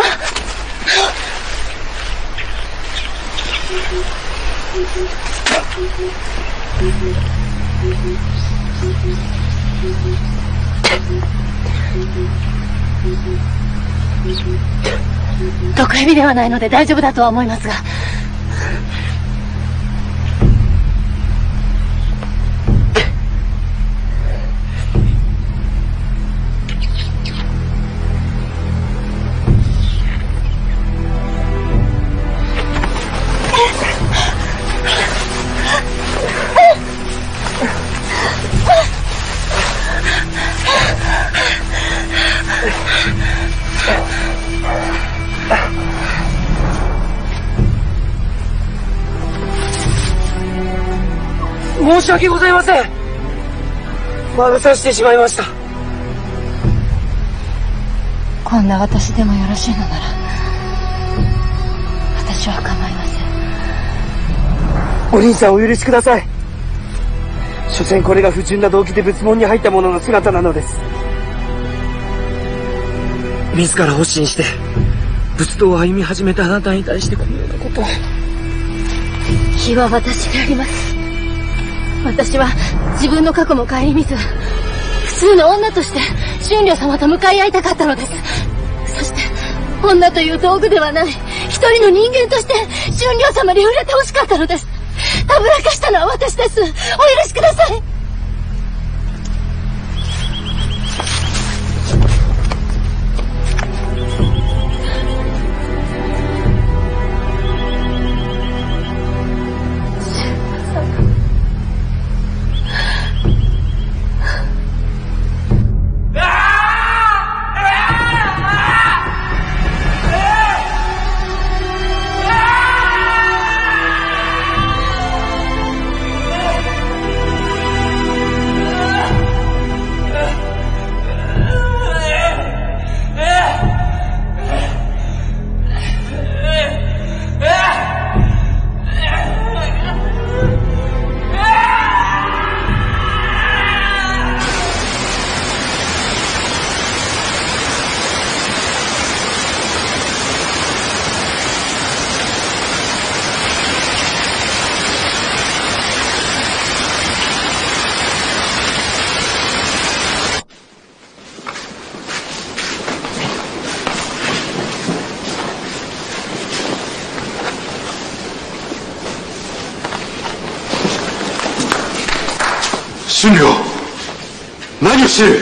毒蛇ではないので大丈夫だとは思いますが。 申し訳ございません。まぶさしてしまいました。 こんな私でもよろしいのなら私は構いません。 お凛さん、お許しください。所詮これが不純な動機で仏門に入った者の姿なのです。自ら発信して仏道を歩み始めたあなたに対してこのようなことを。 非は私がやります。私は自分の過去も顧みず、普通の女として春涼様と向かい合いたかったのです。そして女という道具ではない一人の人間として春涼様に触れてほしかったのです。たぶらかしたのは私です。お許しください。 春良、何をしている。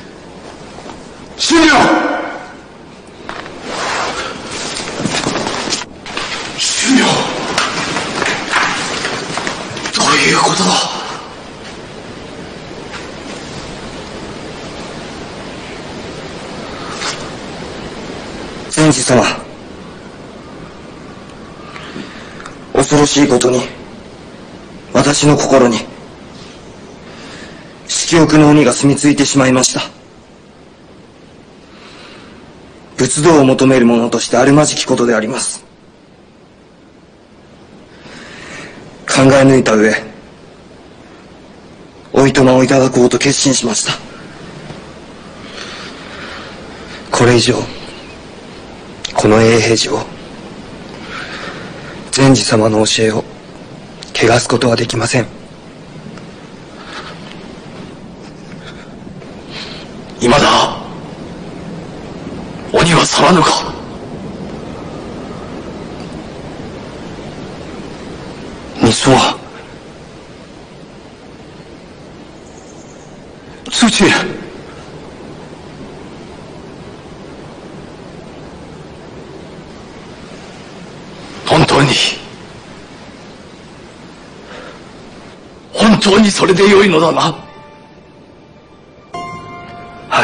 春良、春良、どういうことだ。 禅師様、恐ろしいことに私の心に色欲の鬼が住み着いてしまいました。仏道を求める者としてあるまじきことであります。考え抜いた上、おいとまをいただこうと決心しました。これ以上この永平寺を、禅師様の教えを汚すことはできません。 今だ鬼は去らぬか。 你说出去。 本当にそれでよいのだな。 はい。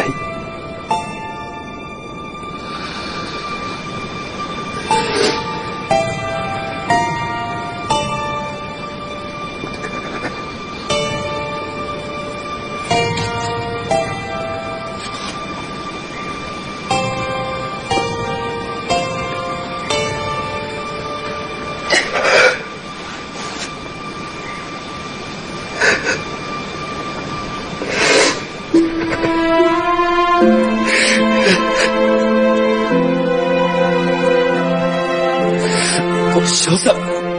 お嬢さん、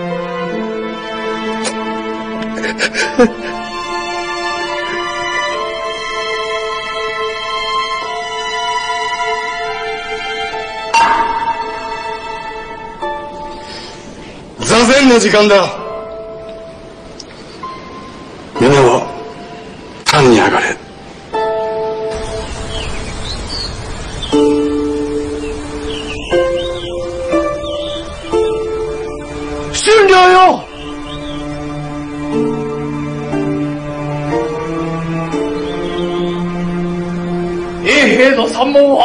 座禅の時間だ。皆は壇に上がれ。春良よ、永平の山門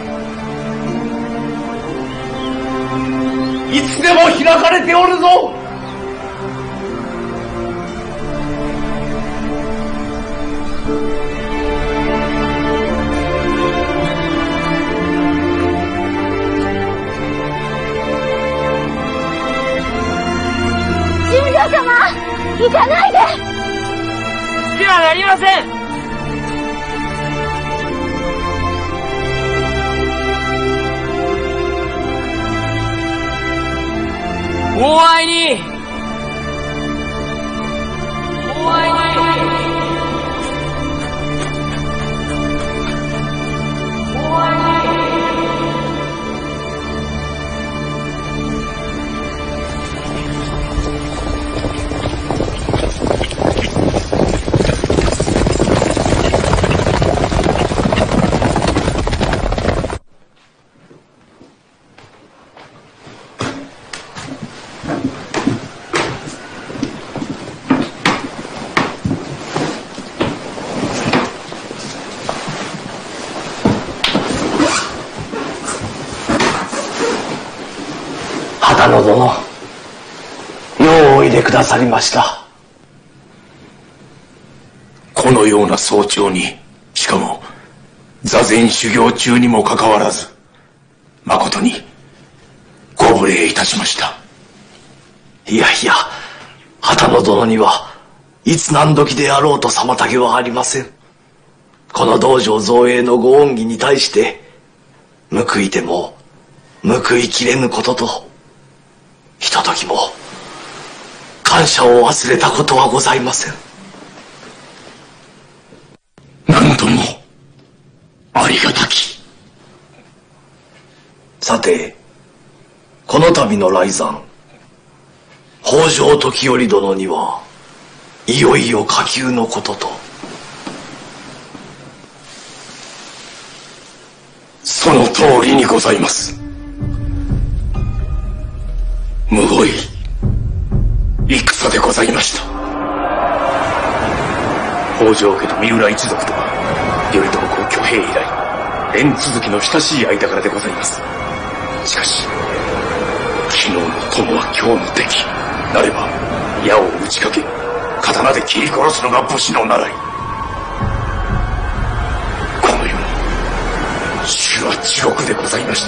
はいつでも開かれておるぞ。 春良様、行かないで。 好きはなりません。お会いに。お会いに。お会いに。 秦野殿、ようおいでくださりました。 このような早朝に、しかも座禅修行中にもかかわらず、誠にご無礼いたしました。 いやいや、秦野殿にはいつ何時であろうと妨げはありません。この道場造営のご恩義に対して報いても報いきれぬことと、ひとときも感謝を忘れたことはございません。 何ともありがたき。 さて、この度の来山、北条時頼殿にはいよいよ下級のこととその通りにございます。むごい戦でございました。北条家と三浦一族とは頼朝公挙兵以来連続きの親しい間柄でございます。しかし昨日の友は今日の敵なれば矢を打ちかけ刀で切り殺すのが武士の習い。この世の主は地獄でございました。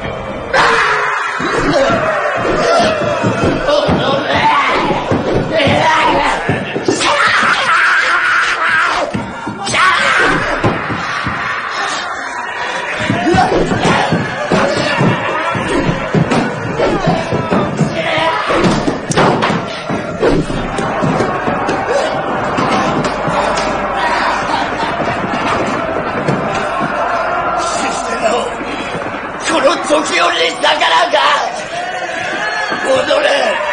時折に逆らうか踊れ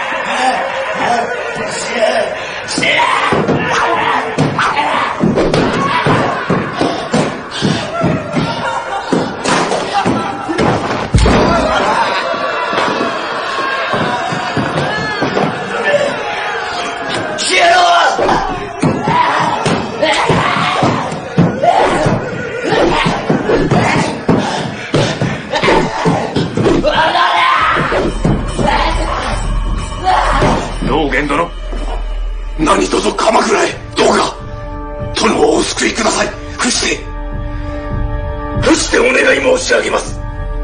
死ね何卒鎌倉へどうか殿をお救いください。伏してお願い申し上げます。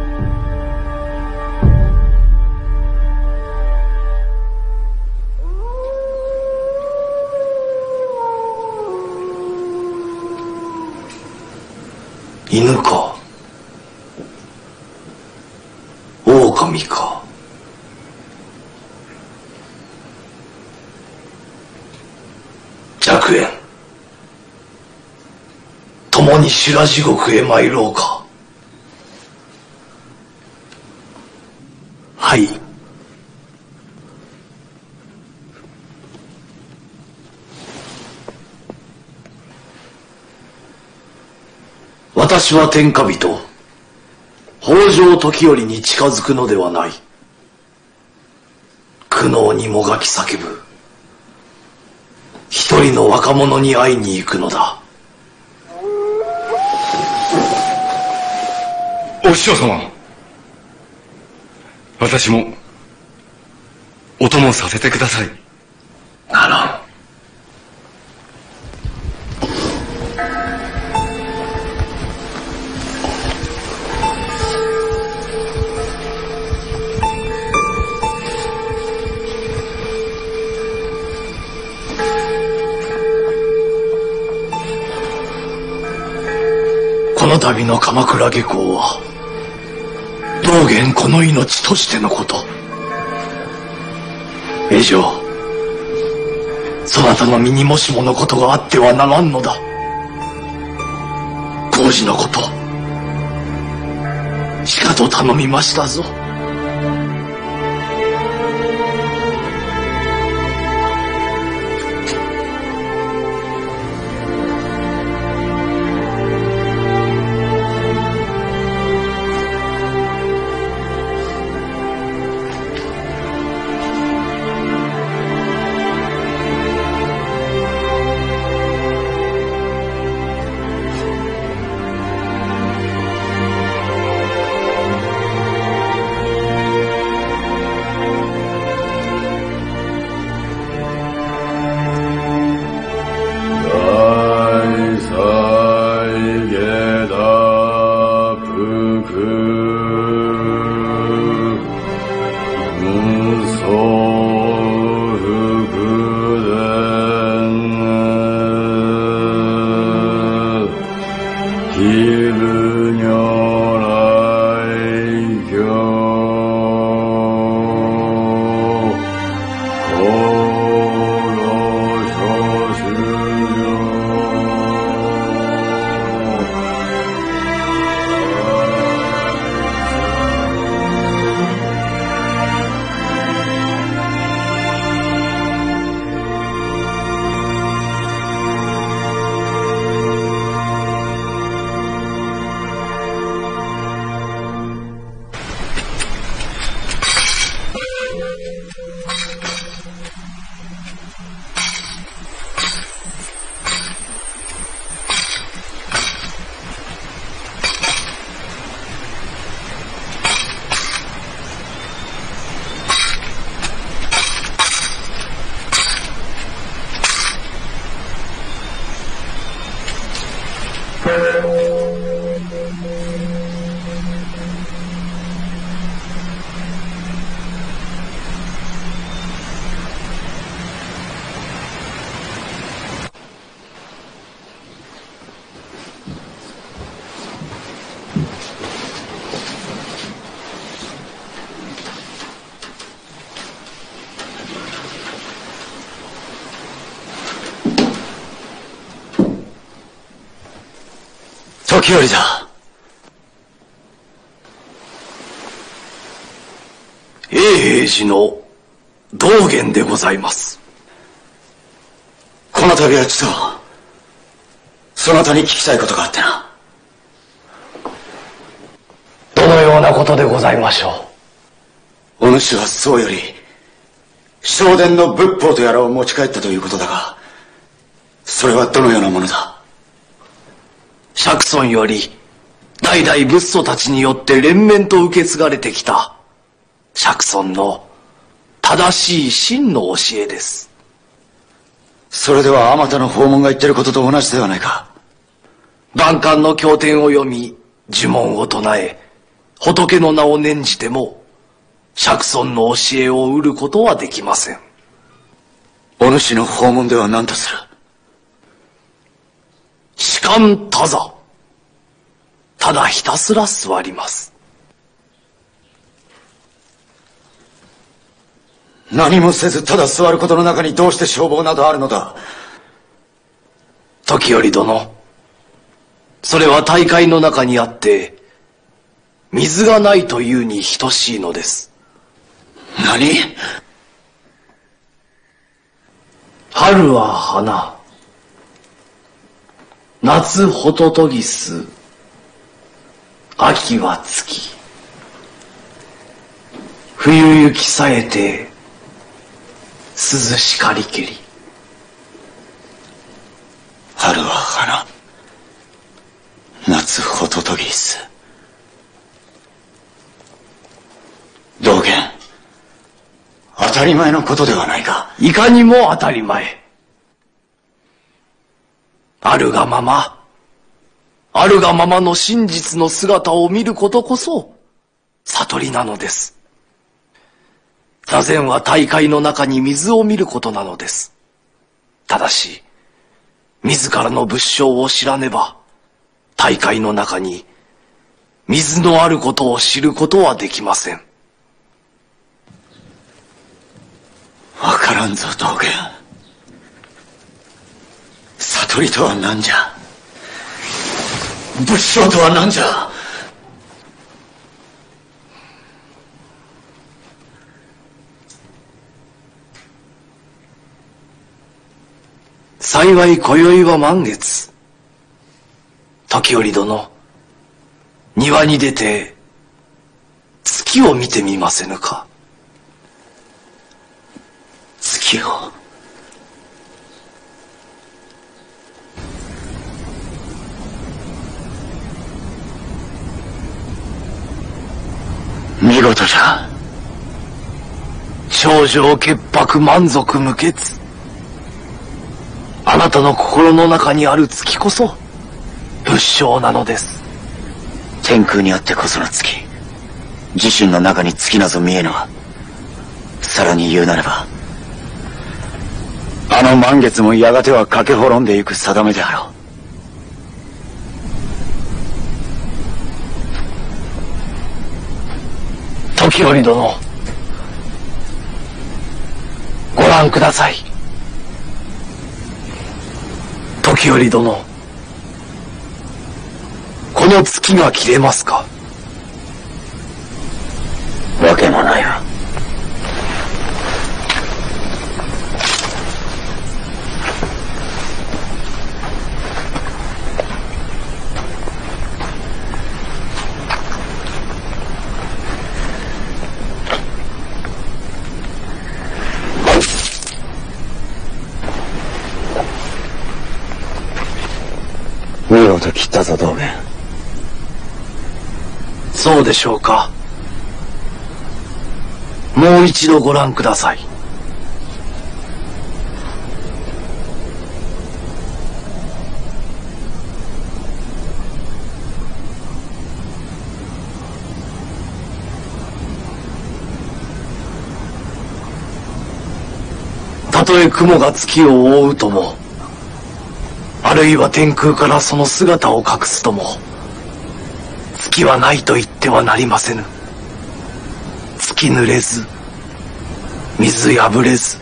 犬か狼か。若円、共に修羅地獄へ参ろうか。はい。私は天下人北条時頼に近づくのではない。苦悩にもがき叫ぶ一人の若者に会いに行くのだ。 お師匠様、私もお供させてください。 ならん。この度の鎌倉下向は道元この命としてのこと。以上そなたの身にもしものことがあってはならんのだ。工事のことしかと頼みましたぞ。 時折だ。永平寺の道元でございます。 この度はちとそなたに聞きたいことがあってな。 どのようなことでございましょう。お主は宋より正殿の仏法とやらを持ち帰ったということだが、それはどのようなものだ。 釈尊より代々仏祖たちによって連綿と受け継がれてきた釈尊の正しい真の教えです。 それではあまたの訪問が言ってることと同じではないか。 万感の経典を読み呪文を唱え仏の名を念じても釈尊の教えを得ることはできません。 お主の訪問では何とする。 士官多座。ただひたすら座ります。 何もせずただ座ることの中にどうして消防などあるのだ。 時折殿、それは大海の中にあって水がないというに等しいのです。 何？ 春は花、夏ホトトギス、秋は月、冬雪さえて涼しかりけり。 春は花、夏ホトトギス。道元、当たり前のことではないか。 いかにも当たり前。あるがまま、あるがままの真実の姿を見ることこそ悟りなのです。座禅は大海の中に水を見ることなのです。ただし、自らの仏性を知らねば、大海の中に水のあることを知ることはできません。 わからんぞ、道元。悟りとは何じゃ。仏性とは何じゃ。 幸い今宵は満月。時折殿、庭に出て月を見てみませぬか。 月を。見事じゃ。 清浄潔白満足無欠。あなたの心の中にある月こそ仏性なのです。 天空にあってこその月。自身の中に月なぞ見えぬわ。さらに言うなれば、あの満月もやがては駆け滅んでゆく定めであろう。 時折殿、ご覧ください。時折殿、この月が切れますか。 わけもないわ。見事切ったぞ、道元。 そうでしょうか。もう一度ご覧ください。 とえ雲が月を覆うとも、あるいは天空からその姿を隠すとも、月はないと言ってはなりませぬ。月濡れず、水破れず、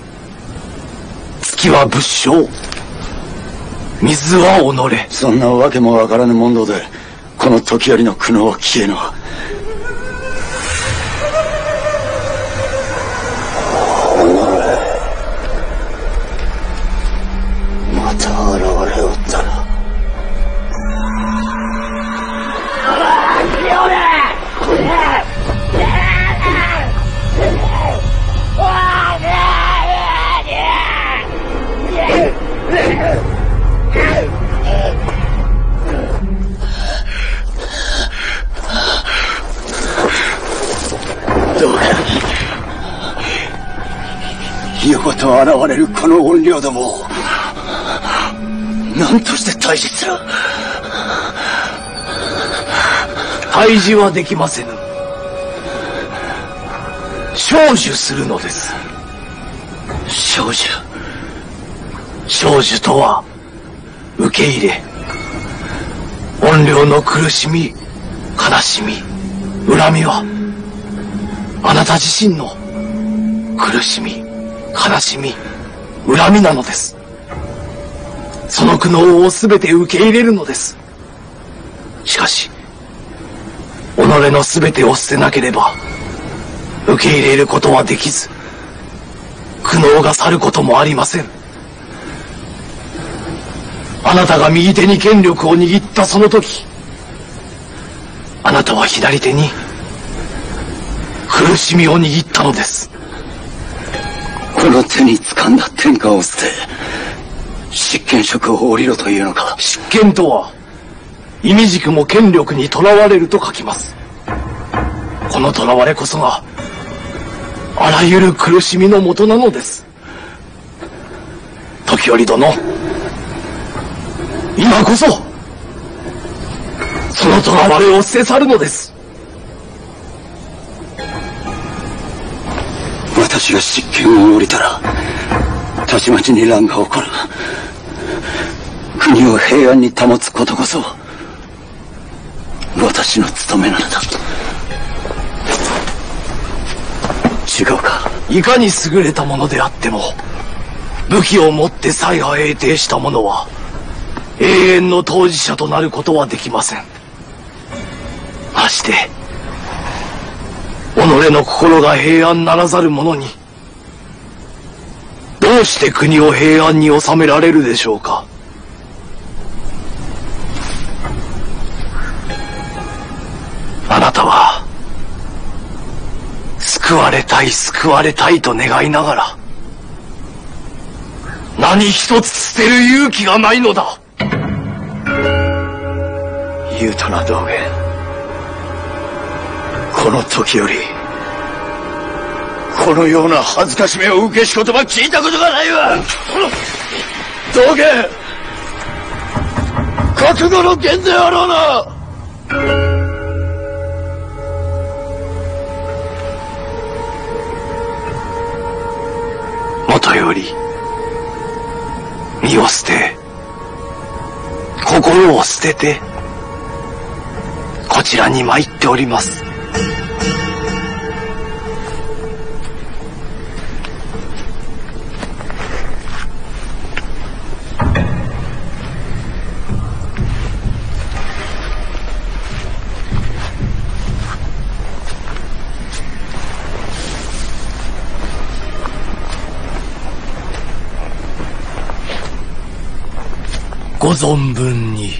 月は仏性、水は己。 そんなわけもわからぬ問答でこの時折の苦悩を消えぬは。また現れおったな。どうか横と現れるこの怨霊どもを何として退治する。 退治はできませぬ。成就するのです。 成就。 成就とは受け入れ、怨霊の苦しみ、悲しみ、恨みはあなた自身の苦しみ、悲しみ、恨みなのです。その苦悩をすべて受け入れるのです。しかし己のすべてを捨てなければ受け入れることはできず、苦悩が去ることもありません。あなたが右手に権力を握ったその時、あなたは左手に苦しみを握ったのです。 この手に掴んだ天下を捨て執権職を降りろというのか。 執権とは意味軸も権力にとらわれると書きます。このとらわれこそがあらゆる苦しみのもとなのです。時折殿、今こそそのとらわれを捨て去るのです。 私が執権を降りたらたちまちに乱が起こる。国を平安に保つことこそ私の務めなのだ。違うか。 いかに優れたものであっても武器を持って采派平定した者は永遠の当事者となることはできません。まして己の心が平安ならざる者にどうして国を平安に収められるでしょうか。あなたは救われたい救われたいと願いながら何一つ捨てる勇気がないのだ。 言うたな道元。この時よりこのような恥ずかしめを受けし言葉聞いたことがないわ。道元、覚悟の剣であろうな。 もとより身を捨て心を捨ててこちらに参っております。ご存分に。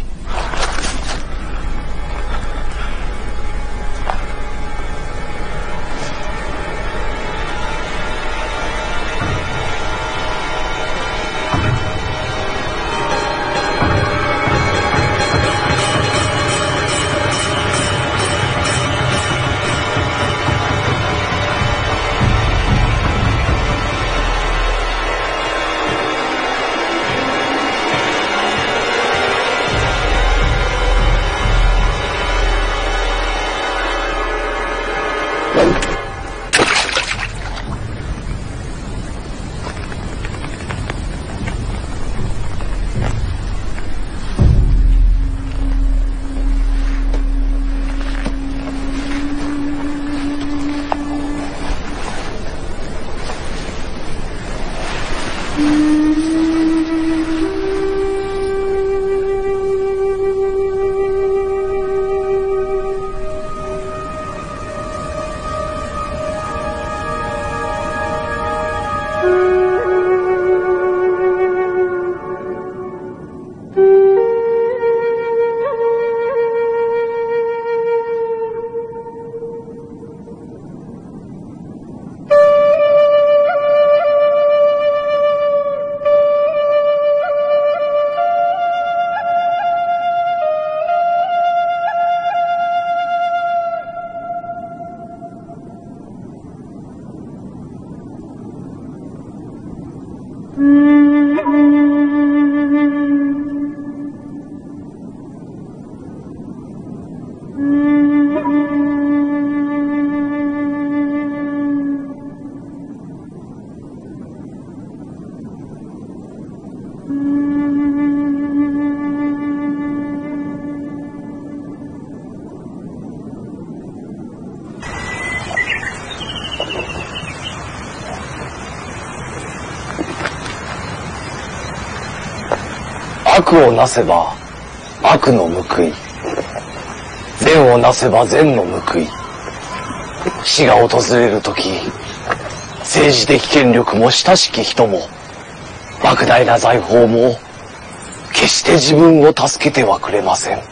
悪をなせば悪の報い、善をなせば善の報い。死が訪れるとき、政治的権力も親しき人も莫大な財宝も決して自分を助けてはくれません。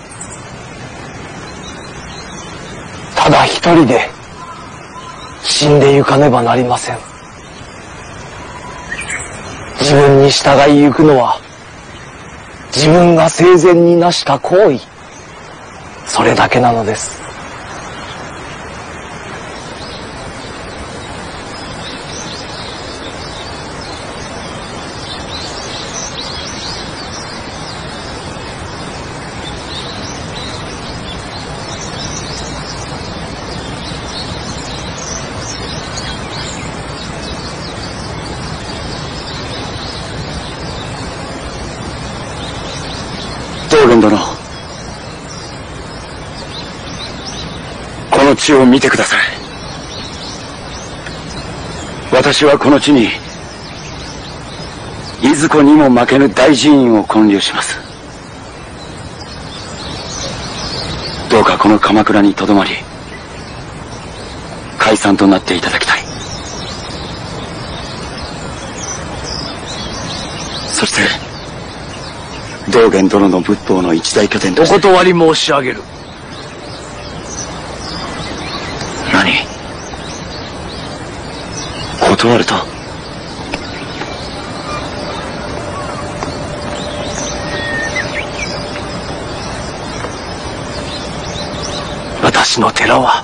ただ一人で死んでゆかねばなりません。自分に従いゆくのは自分が生前に成した行為、それだけなのです。 道元殿、この地を見てください。私はこの地にいずこにも負けぬ大寺院を建立します。どうかこの鎌倉にとどまり解散となっていただきたい。そして道元殿の仏法の一大拠点として。 お断り申し上げる。 何？断ると？ 私の寺は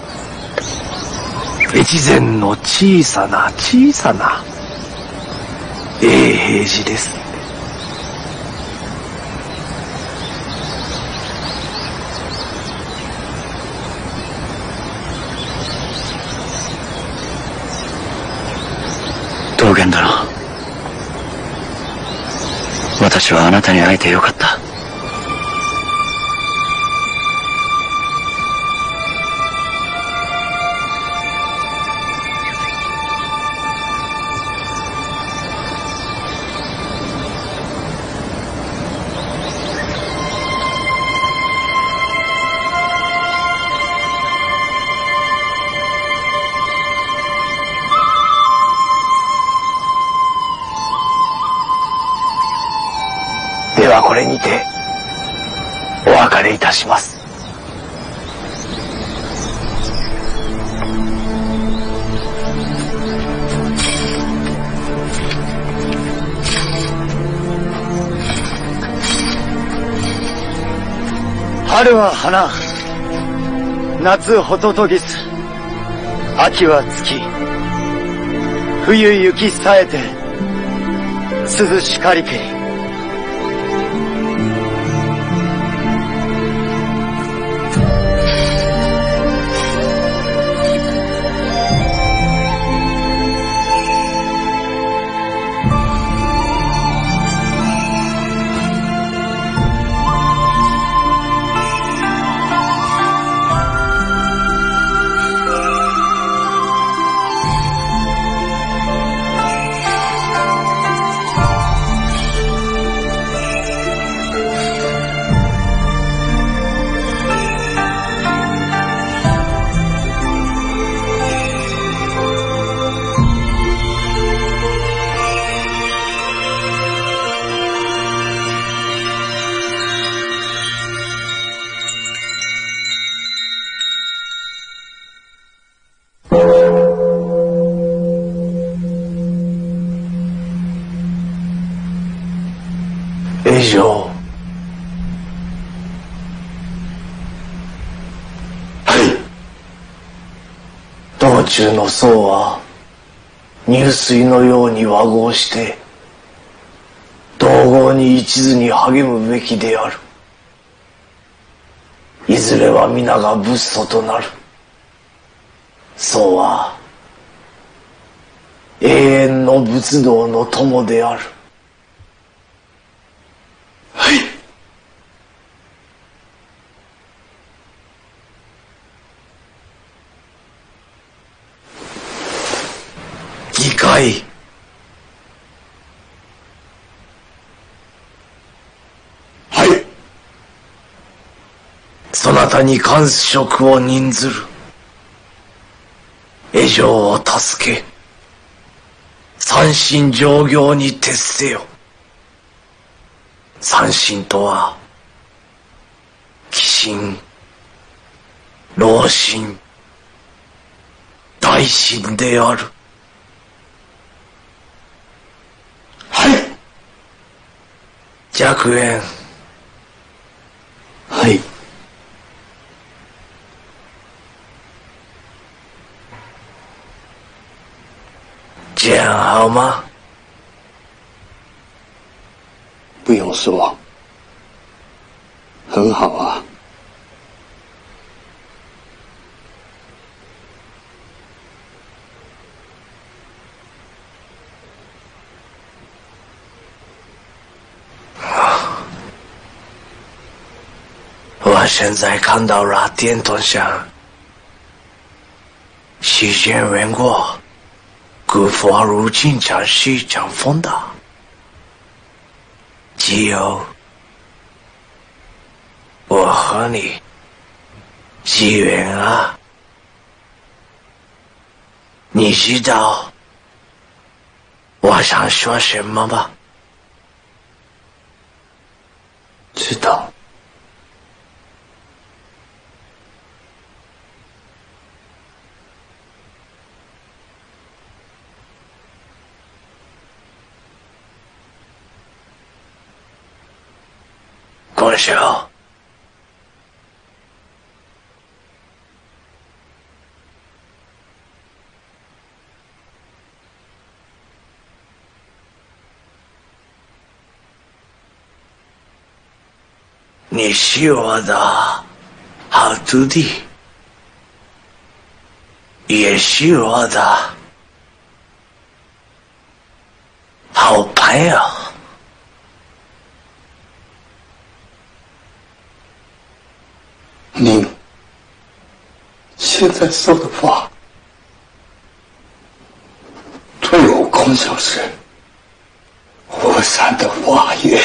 越前の小さな小さな永平寺です。 道元殿、私はあなたに会えてよかった。 ではこれにてお別れいたします。 春は花、夏ホトトギス、秋は月、冬雪さえて涼しかりけり。 以上。道中の僧は入水のように和合して同合に一途に励むべきである。いずれは皆が仏祖となる。僧は永遠の仏道の友である。議会そなたに官職を任ずる。江城を助け、三神上行に徹せよ。三神とは、鬼神、老神、大神である。 はい。 若円。 はい。 这样好吗？ 不用说，很好啊。 我现在看到了电筒上时间远过，古佛如今将是长风的，只有我和你机缘啊！你知道我想说什么吗？ 知道。 滚手，你是我的好徒弟，也是我的好朋友。 您现在说的话，对我空像是火山的化月。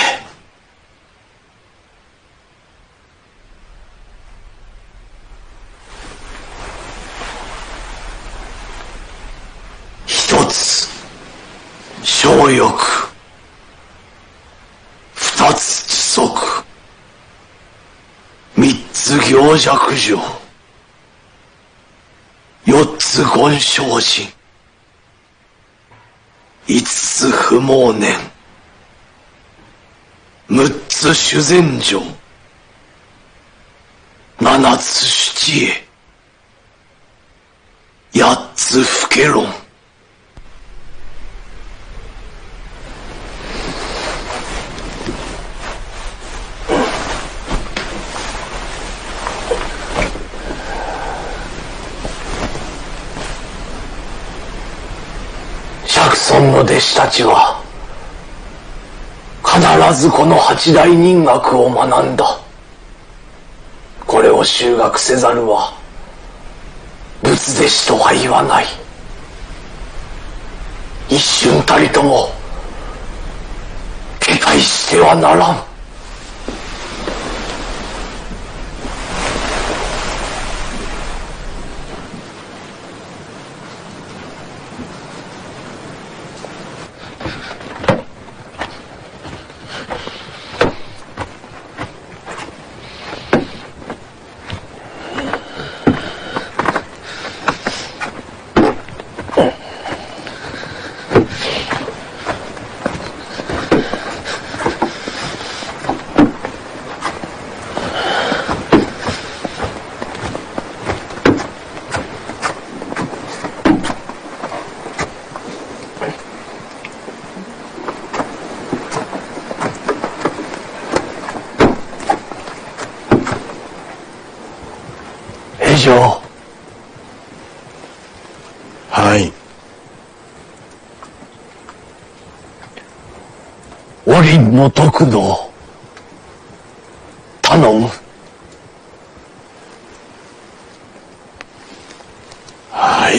一つ小欲，二つ知足。三つ行弱情，四つ言精進，五つ不毛年，六つ修善情，七つ七恵，八つ不敬論。釈尊の弟子たちは必ずこの八大人学を学んだ。これを修学せざるは仏弟子とは言わない。一瞬たりとも警戒してはならん。以上。 はい。 おりんの得度頼む。 はい。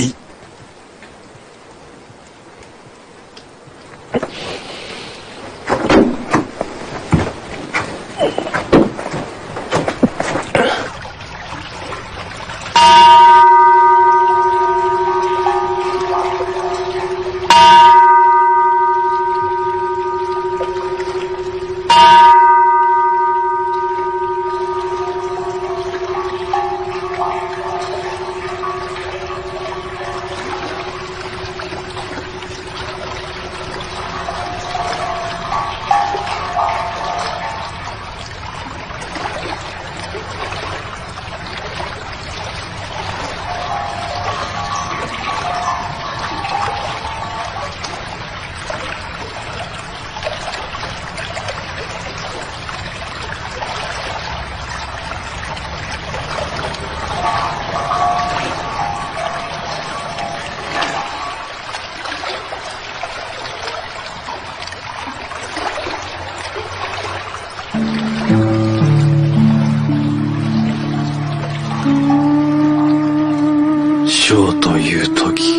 生という時、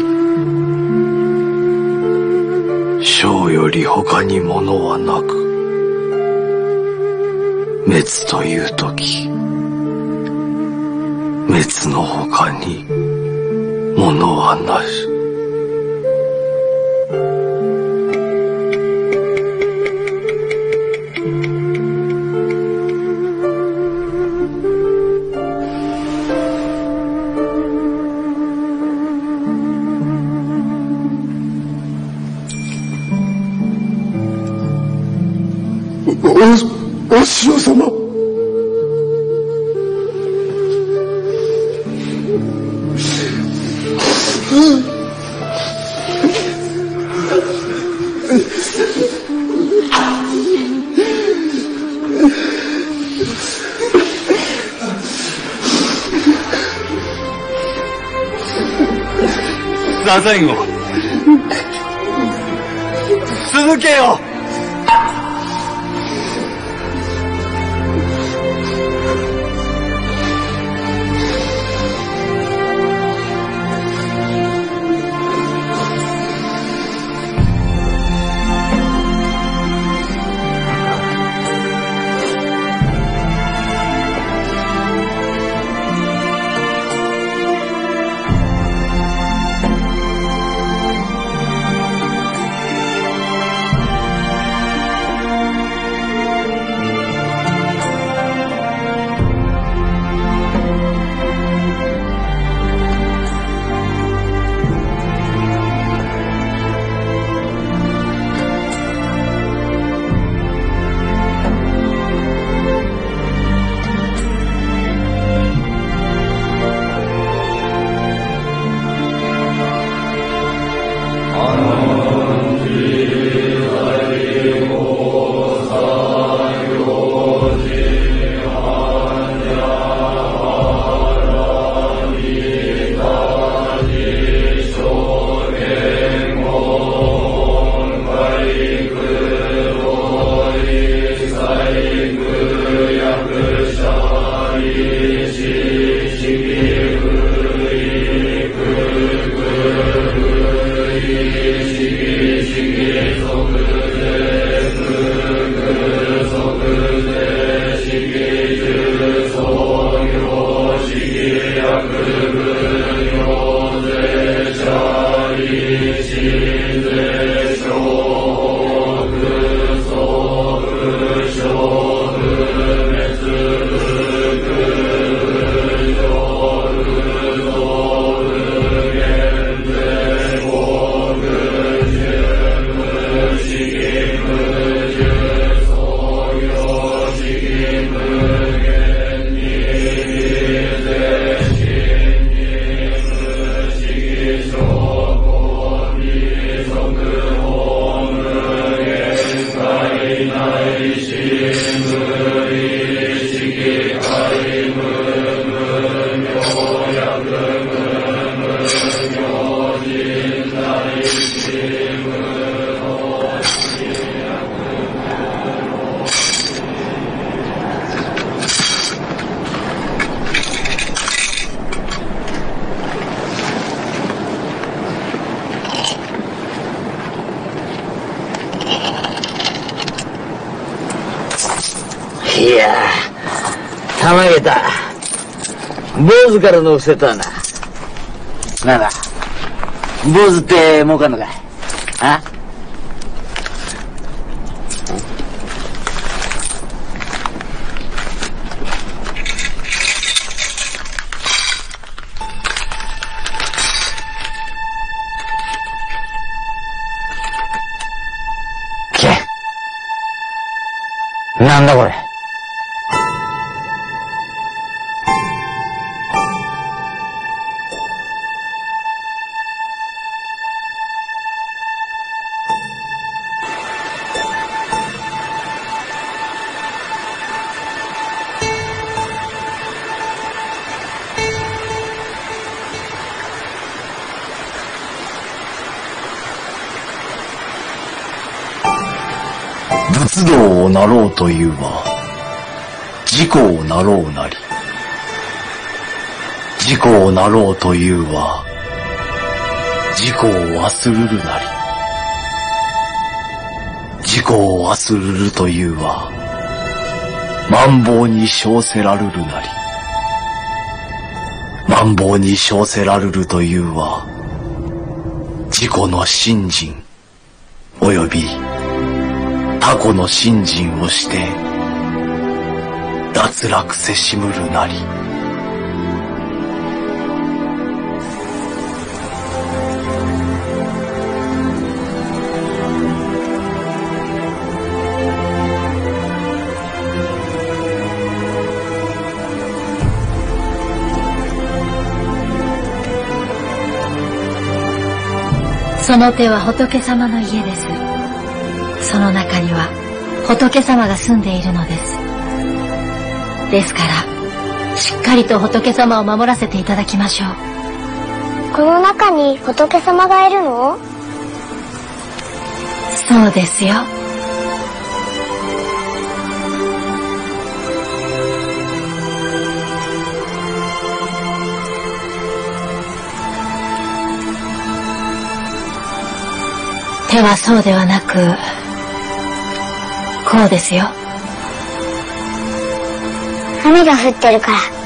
生より他に物はなく、滅という時、滅の他に物はなし。 お師匠様。 太宰後、続けよ。 いやー、たまげた。 坊主からの伏せとはな。なら、坊主って儲かんのかい？あ？なんだこれ。 仏道をなろうというは自己をなろうなり、自己をなろうというは自己を忘るるなり、自己を忘るるというは万法に称せらるるなり、万法に称せらるるというは自己の信心および他己の信心をして脱落せしむるなり。 その手は仏様の家です。その中には仏様が住んでいるのです。ですからしっかりと仏様を守らせていただきましょう。 この中に仏様がいるの？ そうですよ。手はそうではなくこうですよ。 雨が降ってるから